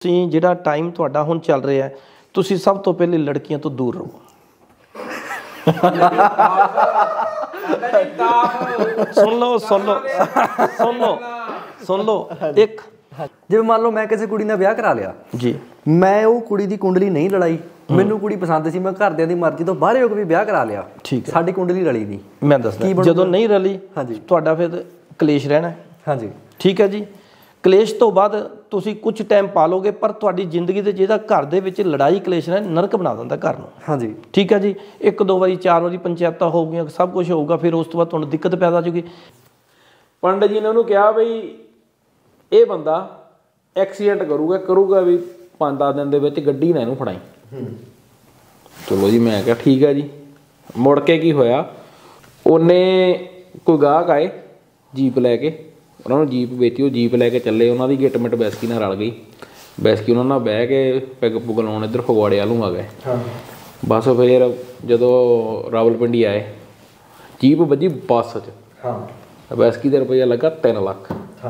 ਤੁਸੀਂ ਜਿਹੜਾ ਟਾਈਮ ਤੁਹਾਡਾ ਹੁਣ ਚੱਲ ਰਿਹਾ ਹੈ, ਤੁਸੀਂ ਸਭ ਤੋਂ ਪਹਿਲੇ ਲੜਕੀਆਂ ਤੋਂ ਦੂਰ ਰਹੋ। ਸੁਣ ਲਓ ਇੱਕ ਜਿਵੇਂ ਮੰਨ ਲਓ ਮੈਂ ਕਿਸੇ ਕੁੜੀ ਨਾਲ ਵਿਆਹ ਕਰਾ ਲਿਆ ਜੀ, ਮੈਂ ਉਹ ਕੁੜੀ ਦੀ ਕੁੰਡਲੀ ਨਹੀਂ ਲੜਾਈ, ਮੈਨੂੰ ਕੁੜੀ ਪਸੰਦ ਸੀ, ਮੈਂ ਘਰਦਿਆਂ ਦੀ ਮਰਜ਼ੀ ਤੋਂ ਬਾਹਰ ਹੋ ਕੇ ਵੀ ਵਿਆਹ ਕਰਾ ਲਿਆ, ਠੀਕ ਹੈ, ਸਾਡੀ ਕੁੰਡਲੀ ਰਲੀ ਨਹੀਂ, ਮੈਂ ਦੱਸਦਾ ਜਦੋਂ ਨਹੀਂ ਰਲੀ ਤੁਹਾਡਾ ਫਿਰ ਕਲੇਸ਼ ਰਹਿਣਾ। ਹਾਂਜੀ ਠੀਕ ਹੈ ਜੀ। ਕਲੇਸ਼ ਤੋਂ ਬਾਅਦ ਤੁਸੀਂ ਕੁਝ ਟਾਈਮ ਪਾ ਲੋਗੇ, ਪਰ ਤੁਹਾਡੀ ਜ਼ਿੰਦਗੀ ਦੇ ਜਿਹੜਾ ਘਰ ਦੇ ਵਿੱਚ ਲੜਾਈ ਕਲੇਸ਼ ਨੇ ਨਰਕ ਬਣਾ ਦਿੰਦਾ ਘਰ ਨੂੰ। ਹਾਂਜੀ ਠੀਕ ਹੈ ਜੀ। 1-2 ਵਾਰੀ 4 ਵਾਰੀ ਪੰਚਾਇਤਾਂ ਹੋ ਗਈਆਂ, ਸਭ ਕੁਝ ਹੋਊਗਾ, ਫਿਰ ਉਸ ਤੋਂ ਬਾਅਦ ਤੁਹਾਨੂੰ ਦਿੱਕਤ ਪੈਦਾ ਹੋ ਜੂਗੀ। ਪੰਡਤ ਜੀ ਨੇ ਉਹਨੂੰ ਕਿਹਾ ਬਈ ਇਹ ਬੰਦਾ ਐਕਸੀਡੈਂਟ ਕਰੂਗਾ ਵੀ 5-10 ਦਿਨ ਦੇ ਵਿੱਚ ਗੱਡੀ ਨਾ ਇਹਨੂੰ ਫੜਾਈ। ਚਲੋ ਜੀ, ਮੈਂ ਕਿਹਾ ਠੀਕ ਹੈ ਜੀ। ਮੁੜ ਕੇ ਕੀ ਹੋਇਆ, ਉਹਨੇ ਕੋਈ ਗਾਹਕ ਆਏ ਜੀਪ ਲੈ ਕੇ, ਉਹਨਾਂ ਨੂੰ ਜੀਪ ਵੇਚੀ, ਉਹ ਜੀਪ ਲੈ ਕੇ ਚੱਲੇ, ਉਹਨਾਂ ਦੀ ਗਿੱਟ-ਮਿੱਟ ਬੈਸਕੀ ਨਾਲ ਰਲ ਗਈ। ਬੈਸਕੀ ਉਹਨਾਂ ਨਾਲ ਬਹਿ ਕੇ ਪੈਗ ਪੁਗ ਲਾਉਣ ਇੱਧਰ ਫਗਵਾੜੇ ਵੱਲ ਨੂੰ ਆ ਗਏ। ਬਸ ਫਿਰ ਜਦੋਂ ਰਾਵਲਪਿੰਡੀ ਆਏ, ਜੀਪ ਵੱਜੀ ਬੱਸ 'ਚ, ਬੈਸਕੀ ਦਾ ਰੁਪਈਆ ਲੱਗਾ 3 ਲੱਖ।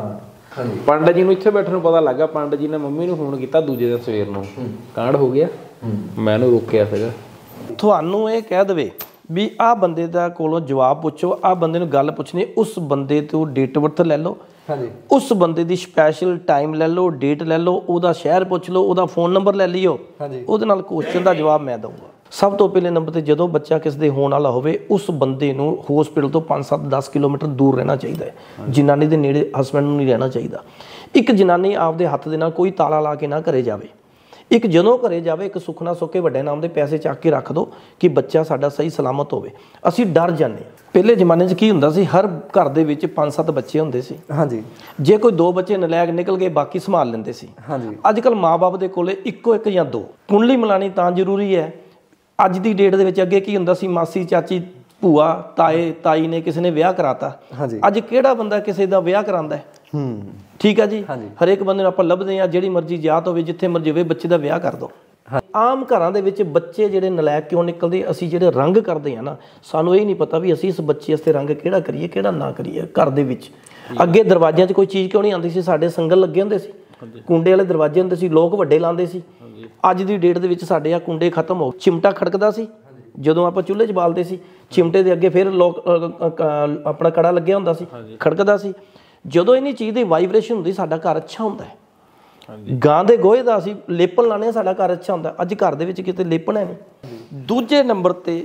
ਪੰਡਤ ਜੀ ਨੂੰ ਇੱਥੇ ਬੈਠਣ ਨੂੰ ਪਤਾ ਲੱਗਾ, ਪੰਡਤ ਜੀ ਨੇ ਮੰਮੀ ਨੂੰ ਫੋਨ ਕੀਤਾ ਦੂਜੇ ਦਿਨ ਸਵੇਰ ਨੂੰ, ਕਾਂਡ ਹੋ ਗਿਆ। ਮੈਂ ਉਹਨੂੰ ਰੋਕਿਆ ਸੀਗਾ। ਤੁਹਾਨੂੰ ਇਹ ਕਹਿ ਦੇਵੇ ਵੀ ਆਹ ਬੰਦੇ ਦਾ ਕੋਲੋਂ ਜਵਾਬ ਪੁੱਛੋ, ਆਹ ਬੰਦੇ ਨੂੰ ਗੱਲ ਪੁੱਛਣੀ, ਉਸ ਬੰਦੇ ਤੋਂ ਡੇਟ ਬਰਥ ਲੈ ਲਓ, ਉਸ ਬੰਦੇ ਦੀ ਸਪੈਸ਼ਲ ਟਾਈਮ ਲੈ ਲਓ, ਡੇਟ ਲੈ ਲਓ, ਉਹਦਾ ਸ਼ਹਿਰ ਪੁੱਛ ਲਓ, ਉਹਦਾ ਫੋਨ ਨੰਬਰ ਲੈ ਲਿਓ, ਉਹਦੇ ਨਾਲ ਕੁਐਸਚਨ ਦਾ ਜਵਾਬ ਮੈਂ ਦਊਂਗਾ। ਸਭ ਤੋਂ ਪਹਿਲੇ ਨੰਬਰ 'ਤੇ ਜਦੋਂ ਬੱਚਾ ਕਿਸੇ ਦੇ ਹੋਣ ਵਾਲਾ ਹੋਵੇ, ਉਸ ਬੰਦੇ ਨੂੰ ਹੋਸਪਿਟਲ ਤੋਂ 5-7-10 ਕਿਲੋਮੀਟਰ ਦੂਰ ਰਹਿਣਾ ਚਾਹੀਦਾ ਹੈ। ਜਨਾਨੀ ਦੇ ਨੇੜੇ ਹਸਬੈਂਡ ਨੂੰ ਨਹੀਂ ਰਹਿਣਾ ਚਾਹੀਦਾ। ਇੱਕ ਜਨਾਨੀ ਆਪਦੇ ਹੱਥ ਦੇ ਨਾਲ ਕੋਈ ਤਾਲਾ ਲਾ ਕੇ ਨਾ ਘਰੇ ਜਾਵੇ। ਇੱਕ ਜਦੋਂ ਘਰੇ ਜਾਵੇ, ਇੱਕ ਸੁਖਨਾ ਸੁੱਕੇ ਵੱਡੇ ਨਾਮ ਦੇ ਪੈਸੇ ਚੱਕ ਕੇ ਰੱਖ ਦਿਓ ਕਿ ਬੱਚਾ ਸਾਡਾ ਸਹੀ ਸਲਾਮਤ ਹੋਵੇ। ਅਸੀਂ ਡਰ ਜਾਂਦੇ ਹਾਂ। ਪਹਿਲੇ ਜ਼ਮਾਨੇ 'ਚ ਕੀ ਹੁੰਦਾ ਸੀ, ਹਰ ਘਰ ਦੇ ਵਿੱਚ 5-7 ਬੱਚੇ ਹੁੰਦੇ ਸੀ। ਜੇ ਕੋਈ 2 ਬੱਚੇ ਨਲਾਇਕ ਨਿਕਲ ਗਏ, ਬਾਕੀ ਸੰਭਾਲ ਲੈਂਦੇ ਸੀ। ਅੱਜ ਕੱਲ੍ਹ ਮਾਂ-ਬਾਪ ਦੇ ਕੋਲੇ ਇੱਕੋ ਇੱਕ ਜਾਂ 2। ਕੁੰਡਲੀ ਮਿਲਾਣੀ ਤਾਂ ਜ਼ਰੂਰੀ ਹੈ। ਅੱਜ ਦੀ ਡੇਟ ਦੇ ਵਿੱਚ ਅੱਗੇ ਕੀ ਹੁੰਦਾ ਸੀ, ਮਾਸੀ, ਚਾਚੀ, ਭੂਆ, ਤਾਏ, ਤਾਈ ਨੇ ਕਿਸੇ ਨੇ ਵਿਆਹ ਕਰਾਤਾ। ਅੱਜ ਕਿਹੜਾ ਬੰਦਾ ਕਿਸੇ ਦਾ ਵਿਆਹ ਕਰਾਉਂਦਾ ਹੈ? ਠੀਕ ਹੈ ਜੀ। ਹਰੇਕ ਬੰਦੇ ਨੂੰ ਆਪਾਂ ਲੱਭਦੇ ਹਾਂ, ਜਿਹੜੀ ਮਰਜ਼ੀ ਜਾਤ ਹੋਵੇ, ਜਿੱਥੇ ਮਰਜ਼ੀ ਹੋਵੇ, ਬੱਚੇ ਦਾ ਵਿਆਹ ਕਰ ਦਿਓ। ਆਮ ਘਰਾਂ ਦੇ ਵਿੱਚ ਬੱਚੇ ਜਿਹੜੇ ਨਲਾਇਕ ਕਿਉਂ ਨਿਕਲਦੇ? ਅਸੀਂ ਜਿਹੜੇ ਰੰਗ ਕਰਦੇ ਹਾਂ ਨਾ, ਸਾਨੂੰ ਇਹ ਨਹੀਂ ਪਤਾ ਵੀ ਅਸੀਂ ਇਸ ਬੱਚੇ ਵਾਸਤੇ ਰੰਗ ਕਿਹੜਾ ਕਰੀਏ, ਕਿਹੜਾ ਨਾ ਕਰੀਏ। ਘਰ ਦੇ ਵਿੱਚ ਅੱਗੇ ਦਰਵਾਜ਼ਿਆਂ 'ਚ ਕੋਈ ਚੀਜ਼ ਕਿਉਂ ਨਹੀਂ ਆਉਂਦੀ ਸੀ? ਸਾਡੇ ਸੰਗਲ ਲੱਗੇ ਹੁੰਦੇ ਸੀ, ਕੁੰਡੇ ਵਾਲੇ ਦਰਵਾਜ਼ੇ ਹੁੰਦੇ ਸੀ, ਲੋਕ ਵੱਡੇ ਲਾਉਂਦੇ ਸੀ। ਅੱਜ ਦੀ ਡੇਟ ਦੇ ਵਿੱਚ ਸਾਡੇ ਆ ਕੁੰਡੇ ਖਤਮ ਹੋ, ਚਿਮਟਾ ਖੜਕਦਾ ਸੀ ਜਦੋਂ ਆਪਾਂ ਚੁੱਲ੍ਹੇ 'ਚ ਬਾਲਦੇ ਸੀ, ਚਿਮਟੇ ਦੇ ਅੱਗੇ ਫਿਰ ਲੋਕ ਆਪਣਾ ਕੜਾ ਲੱਗਿਆ ਹੁੰਦਾ ਸੀ, ਖੜਕਦਾ ਸੀ। ਜਦੋਂ ਇੰਨੀ ਚੀਜ਼ ਦੀ ਵਾਈਬ੍ਰੇਸ਼ਨ ਹੁੰਦੀ, ਸਾਡਾ ਘਰ ਅੱਛਾ ਹੁੰਦਾ ਹੈ। ਗਾਂ ਦੇ ਗੋਹੇ ਦਾ ਅਸੀਂ ਲੇਪਣ ਲਾਉਂਦੇ ਹਾਂ, ਸਾਡਾ ਘਰ ਅੱਛਾ ਹੁੰਦਾ। ਅੱਜ ਘਰ ਦੇ ਵਿੱਚ ਕਿਤੇ ਲੇਪਣ ਹੈ ਨਹੀਂ। ਦੂਜੇ ਨੰਬਰ 'ਤੇ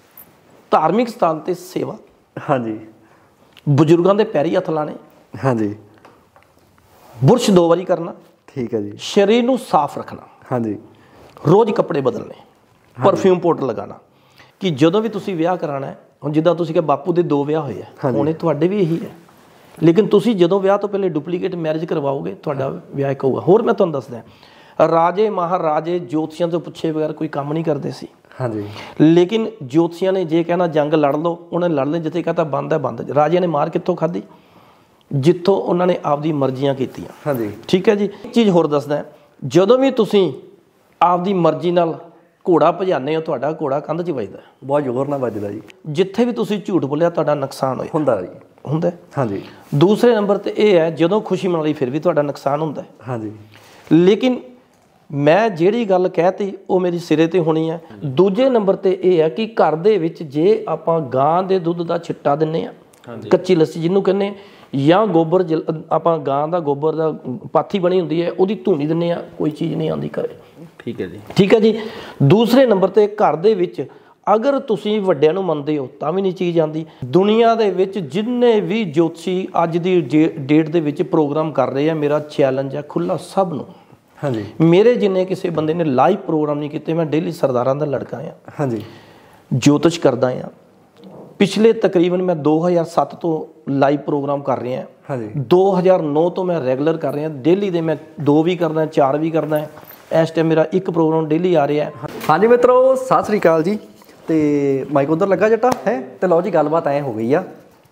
ਧਾਰਮਿਕ ਸਥਾਨ 'ਤੇ ਸੇਵਾ। ਬਜ਼ੁਰਗਾਂ ਦੇ ਪੈਰੀ ਹੱਥ ਲਾਣੇ। ਬੁਰਸ਼ 2 ਵਾਰੀ ਕਰਨਾ। ਠੀਕ ਹੈ ਜੀ। ਸਰੀਰ ਨੂੰ ਸਾਫ਼ ਰੱਖਣਾ। ਰੋਜ਼ ਕੱਪੜੇ ਬਦਲਣੇ, ਪਰਫਿਊਮ ਪਾਊਡਰ ਲਗਾਉਣਾ। ਕਿ ਜਦੋਂ ਵੀ ਤੁਸੀਂ ਵਿਆਹ ਕਰਾਉਣਾ ਹੈ, ਹੁਣ ਜਿੱਦਾਂ ਤੁਸੀਂ ਕਿਹਾ ਬਾਪੂ ਦੇ 2 ਵਿਆਹ ਹੋਏ ਆ, ਹੁਣੇ ਤੁਹਾਡੇ ਵੀ ਇਹੀ ਹੈ। ਲੇਕਿਨ ਤੁਸੀਂ ਜਦੋਂ ਵਿਆਹ ਤੋਂ ਪਹਿਲੇ ਡੁਪਲੀਕੇਟ ਮੈਰਿਜ ਕਰਵਾਓਗੇ, ਤੁਹਾਡਾ ਵਿਆਹ ਇੱਕ ਹੋਊਗਾ। ਹੋਰ ਮੈਂ ਤੁਹਾਨੂੰ ਦੱਸਦਾ, ਰਾਜੇ ਮਹਾਰਾਜੇ ਜੋਤਸ਼ੀਆਂ ਤੋਂ ਪੁੱਛੇ ਬਗੈਰ ਕੋਈ ਕੰਮ ਨਹੀਂ ਕਰਦੇ ਸੀ। ਲੇਕਿਨ ਜੋਤਸ਼ੀਆਂ ਨੇ ਜੇ ਕਹਿਣਾ ਜੰਗ ਲੜ ਲਓ, ਉਹਨੇ ਲੜ ਲਈ। ਜਿੱਥੇ ਕਹਤਾ ਬੰਦ ਹੈ ਬੰਦ। ਰਾਜਿਆਂ ਨੇ ਮਾਰ ਕਿੱਥੋਂ ਖਾਧੀ? ਜਿੱਥੋਂ ਉਹਨਾਂ ਨੇ ਆਪਦੀ ਮਰਜ਼ੀਆਂ ਕੀਤੀਆਂ। ਠੀਕ ਹੈ ਜੀ। ਇੱਕ ਚੀਜ਼ ਹੋਰ ਦੱਸਦਾ, ਜਦੋਂ ਵੀ ਤੁਸੀਂ ਆਪਦੀ ਮਰਜ਼ੀ ਨਾਲ ਘੋੜਾ ਭਜਾਉਂਦੇ ਹੋ, ਤੁਹਾਡਾ ਘੋੜਾ ਕੰਧ 'ਚ ਵੱਜਦਾ, ਬਹੁਤ ਜ਼ੋਰ ਨਾਲ ਵੱਜਦਾ ਜੀ। ਜਿੱਥੇ ਵੀ ਤੁਸੀਂ ਝੂਠ ਬੋਲਿਆ, ਤੁਹਾਡਾ ਨੁਕਸਾਨ ਹੁੰਦਾ ਜੀ, ਹੁੰਦਾ। ਦੂਸਰੇ ਨੰਬਰ 'ਤੇ ਇਹ ਹੈ, ਜਦੋਂ ਖੁਸ਼ੀ ਮਨਾ ਲਈ ਫਿਰ ਵੀ ਤੁਹਾਡਾ ਨੁਕਸਾਨ ਹੁੰਦਾ। ਲੇਕਿਨ ਮੈਂ ਜਿਹੜੀ ਗੱਲ ਕਹਿਤੀ ਉਹ ਮੇਰੀ ਸਿਰੇ 'ਤੇ ਹੋਣੀ ਹੈ। ਦੂਜੇ ਨੰਬਰ 'ਤੇ ਇਹ ਹੈ ਕਿ ਘਰ ਦੇ ਵਿੱਚ ਜੇ ਆਪਾਂ ਗਾਂ ਦੇ ਦੁੱਧ ਦਾ ਛਿੱਟਾ ਦਿੰਦੇ ਹਾਂ, ਕੱਚੀ ਲੱਸੀ ਜਿਹਨੂੰ ਕਹਿੰਦੇ, ਜਾਂ ਗੋਬਰ ਆਪਾਂ ਗਾਂ ਦਾ ਗੋਬਰ ਦਾ ਪਾਥੀ ਬਣੀ ਹੁੰਦੀ ਹੈ, ਉਹਦੀ ਧੂਣੀ ਦਿੰਦੇ ਹਾਂ, ਕੋਈ ਚੀਜ਼ ਨਹੀਂ ਆਉਂਦੀ ਘਰੇ। ਠੀਕ ਹੈ ਜੀ। ਠੀਕ ਹੈ ਜੀ। ਦੂਸਰੇ ਨੰਬਰ 'ਤੇ ਘਰ ਦੇ ਵਿੱਚ ਅਗਰ ਤੁਸੀਂ ਵੱਡਿਆਂ ਨੂੰ ਮੰਨਦੇ ਹੋ ਤਾਂ ਵੀ ਨਹੀਂ ਚੀਜ਼ ਆਉਂਦੀ। ਦੁਨੀਆ ਦੇ ਵਿੱਚ ਜਿੰਨੇ ਵੀ ਜੋਤਸ਼ੀ ਅੱਜ ਦੀ ਡੇਟ ਦੇ ਵਿੱਚ ਪ੍ਰੋਗਰਾਮ ਕਰ ਰਹੇ ਆ, ਮੇਰਾ ਚੈਲੰਜ ਹੈ ਖੁੱਲ੍ਹਾ ਸਭ ਨੂੰ। ਮੇਰੇ ਜਿੰਨੇ ਕਿਸੇ ਬੰਦੇ ਨੇ ਲਾਈਵ ਪ੍ਰੋਗਰਾਮ ਨਹੀਂ ਕੀਤੇ, ਮੈਂ ਡੇਲੀ ਸਰਦਾਰਾਂ ਦਾ ਲੜਕਾ ਆ। ਜੋਤਿਸ਼ ਕਰਦਾ ਆ। ਪਿਛਲੇ ਤਕਰੀਬਨ ਮੈਂ 2007 ਤੋਂ ਲਾਈਵ ਪ੍ਰੋਗਰਾਮ ਕਰ ਰਿਹਾ। 2009 ਤੋਂ ਮੈਂ ਰੈਗੂਲਰ ਕਰ ਰਿਹਾ। ਡੇਲੀ ਦੇ ਮੈਂ 2 ਵੀ ਕਰਦਾ, 4 ਵੀ ਕਰਦਾ। ਇਸ ਟਾਈਮ ਮੇਰਾ 1 ਪ੍ਰੋਗਰਾਮ ਡੇਲੀ ਆ ਰਿਹਾ। ਹਾਂਜੀ ਮਿੱਤਰੋ, ਸਤਿ ਸ੍ਰੀ ਅਕਾਲ ਜੀ। ਤੇ ਮਾਈਕ ਉੱਧਰ ਲੱਗਾ ਜੱਟਾ ਹੈ। ਤੇ ਲਓ ਜੀ, ਗੱਲਬਾਤ ਐਂ ਹੋ ਗਈ ਆ,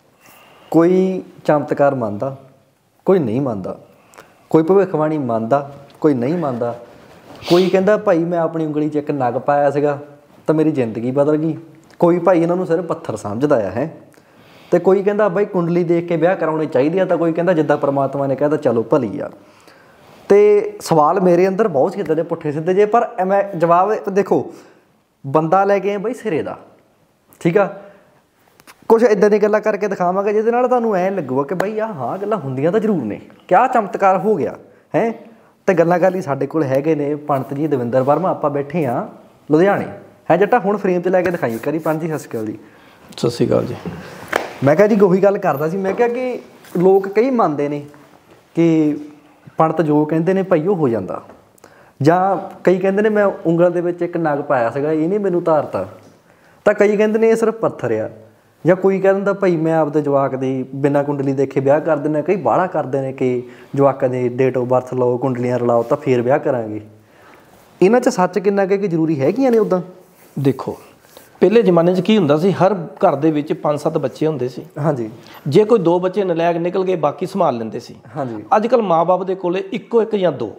ਕੋਈ ਚਮਤਕਾਰ ਮੰਨਦਾ, ਕੋਈ ਨਹੀਂ ਮੰਨਦਾ, ਕੋਈ ਭਵਿੱਖਬਾਣੀ ਮੰਨਦਾ, ਕੋਈ ਨਹੀਂ ਮੰਨਦਾ। ਕੋਈ ਕਹਿੰਦਾ ਭਾਈ ਮੈਂ ਆਪਣੀ ਉਂਗਲੀ 'ਚ ਇੱਕ ਨਗ ਪਾਇਆ ਸੀਗਾ ਤਾਂ ਮੇਰੀ ਜ਼ਿੰਦਗੀ ਬਦਲ ਗਈ। ਕੋਈ ਭਾਈ ਇਹਨਾਂ ਨੂੰ ਸਿਰਫ ਪੱਥਰ ਸਮਝਦਾ ਆ ਹੈ। ਤੇ ਕੋਈ ਕਹਿੰਦਾ ਬਾਈ ਕੁੰਡਲੀ ਦੇਖ ਕੇ ਵਿਆਹ ਕਰਾਉਣੇ ਚਾਹੀਦੇ ਆ, ਤਾਂ ਕੋਈ ਕਹਿੰਦਾ ਜਿੱਦਾਂ ਪਰਮਾਤਮਾ ਨੇ ਕਹਿੰਦਾ ਚਲੋ ਭਲੀ ਆ। ਤੇ ਸਵਾਲ ਮੇਰੇ ਅੰਦਰ ਬਹੁਤ ਸੀ ਇੱਦਾਂ ਦੇ ਪੁੱਠੇ ਸਿੱਧੇ ਜੇ, ਪਰ ਮੈਂ ਜਵਾਬ ਦੇਖੋ ਬੰਦਾ ਲੈ ਕੇ ਆਏ ਬਈ ਸਿਰੇ ਦਾ, ਠੀਕ ਆ। ਕੁਛ ਇੱਦਾਂ ਦੀਆਂ ਗੱਲਾਂ ਕਰਕੇ ਦਿਖਾਵਾਂਗੇ ਜਿਹਦੇ ਨਾਲ ਤੁਹਾਨੂੰ ਐਂ ਲੱਗੂਗਾ ਕਿ ਬਈ ਹਾਂ ਗੱਲਾਂ ਹੁੰਦੀਆਂ ਤਾਂ ਜ਼ਰੂਰ ਨੇ, ਕਿਆ ਚਮਤਕਾਰ ਹੋ ਗਿਆ ਹੈ। ਤੇ ਗੱਲਾਂ ਗੱਲ ਹੀ ਸਾਡੇ ਕੋਲ ਹੈਗੇ ਨੇ ਪੰਡਤ ਜੀ ਦਵਿੰਦਰ ਵਰਮਾ, ਆਪਾਂ ਬੈਠੇ ਹਾਂ ਲੁਧਿਆਣੇ ਹੈ ਜੱਟਾ। ਹੁਣ ਫਰੇਮ 'ਤੇ ਲੈ ਕੇ ਦਿਖਾਈ ਕਰੀ। ਪੰਜ ਜੀ ਸਤਿ ਸ਼੍ਰੀ ਅਕਾਲ ਜੀ। ਸਤਿ ਸ਼੍ਰੀ ਅਕਾਲ ਜੀ। ਮੈਂ ਕਿਹਾ ਜੀ ਉਹੀ ਗੱਲ ਕਰਦਾ ਸੀ, ਮੈਂ ਕਿਹਾ ਕਿ ਲੋਕ ਕਈ ਮੰਨਦੇ ਨੇ ਕਿ ਪੰਡਤ ਜੋ ਕਹਿੰਦੇ ਨੇ ਭਾਈ ਉਹ ਹੋ ਜਾਂਦਾ, ਜਾਂ ਕਈ ਕਹਿੰਦੇ ਨੇ ਮੈਂ ਉਂਗਲ ਦੇ ਵਿੱਚ ਇੱਕ ਨਗ ਪਾਇਆ ਸੀਗਾ ਇਹਨੇ ਮੈਨੂੰ ਧਾਰਤਾ, ਤਾਂ ਕਈ ਕਹਿੰਦੇ ਨੇ ਇਹ ਸਿਰਫ ਪੱਥਰ ਆ, ਜਾਂ ਕੋਈ ਕਹਿ ਦਿੰਦਾ ਭਾਈ ਮੈਂ ਆਪਦੇ ਜਵਾਕ ਦੀ ਬਿਨਾਂ ਕੁੰਡਲੀ ਦੇਖੇ ਵਿਆਹ ਕਰ ਦਿੰਦਾ। ਕਈ ਬਾਹਲਾ ਕਰਦੇ ਨੇ ਕਿ ਜਵਾਕਾਂ ਦੀ ਡੇਟ ਆਫ ਬਰਥ ਲਾਓ, ਕੁੰਡਲੀਆਂ ਰਲਾਓ ਤਾਂ ਫੇਰ ਵਿਆਹ ਕਰਾਂਗੇ। ਇਹਨਾਂ 'ਚ ਸੱਚ ਕਿੰਨਾ ਕਿ ਜ਼ਰੂਰੀ ਹੈਗੀਆਂ ਨੇ ਉੱਦਾਂ? ਦੇਖੋ ਪਹਿਲੇ ਜ਼ਮਾਨੇ 'ਚ ਕੀ ਹੁੰਦਾ ਸੀ, ਹਰ ਘਰ ਦੇ ਵਿੱਚ 5-7 ਬੱਚੇ ਹੁੰਦੇ ਸੀ। ਹਾਂਜੀ। ਜੇ ਕੋਈ 2 ਬੱਚੇ ਨਲਾਇਕ ਨਿਕਲ ਗਏ ਬਾਕੀ ਸੰਭਾਲ ਲੈਂਦੇ ਸੀ। ਹਾਂਜੀ। ਅੱਜ ਕੱਲ੍ਹ ਮਾਂ-ਬਾਪ ਦੇ ਕੋਲੇ ਇੱਕੋ ਇੱਕ ਜਾਂ 2।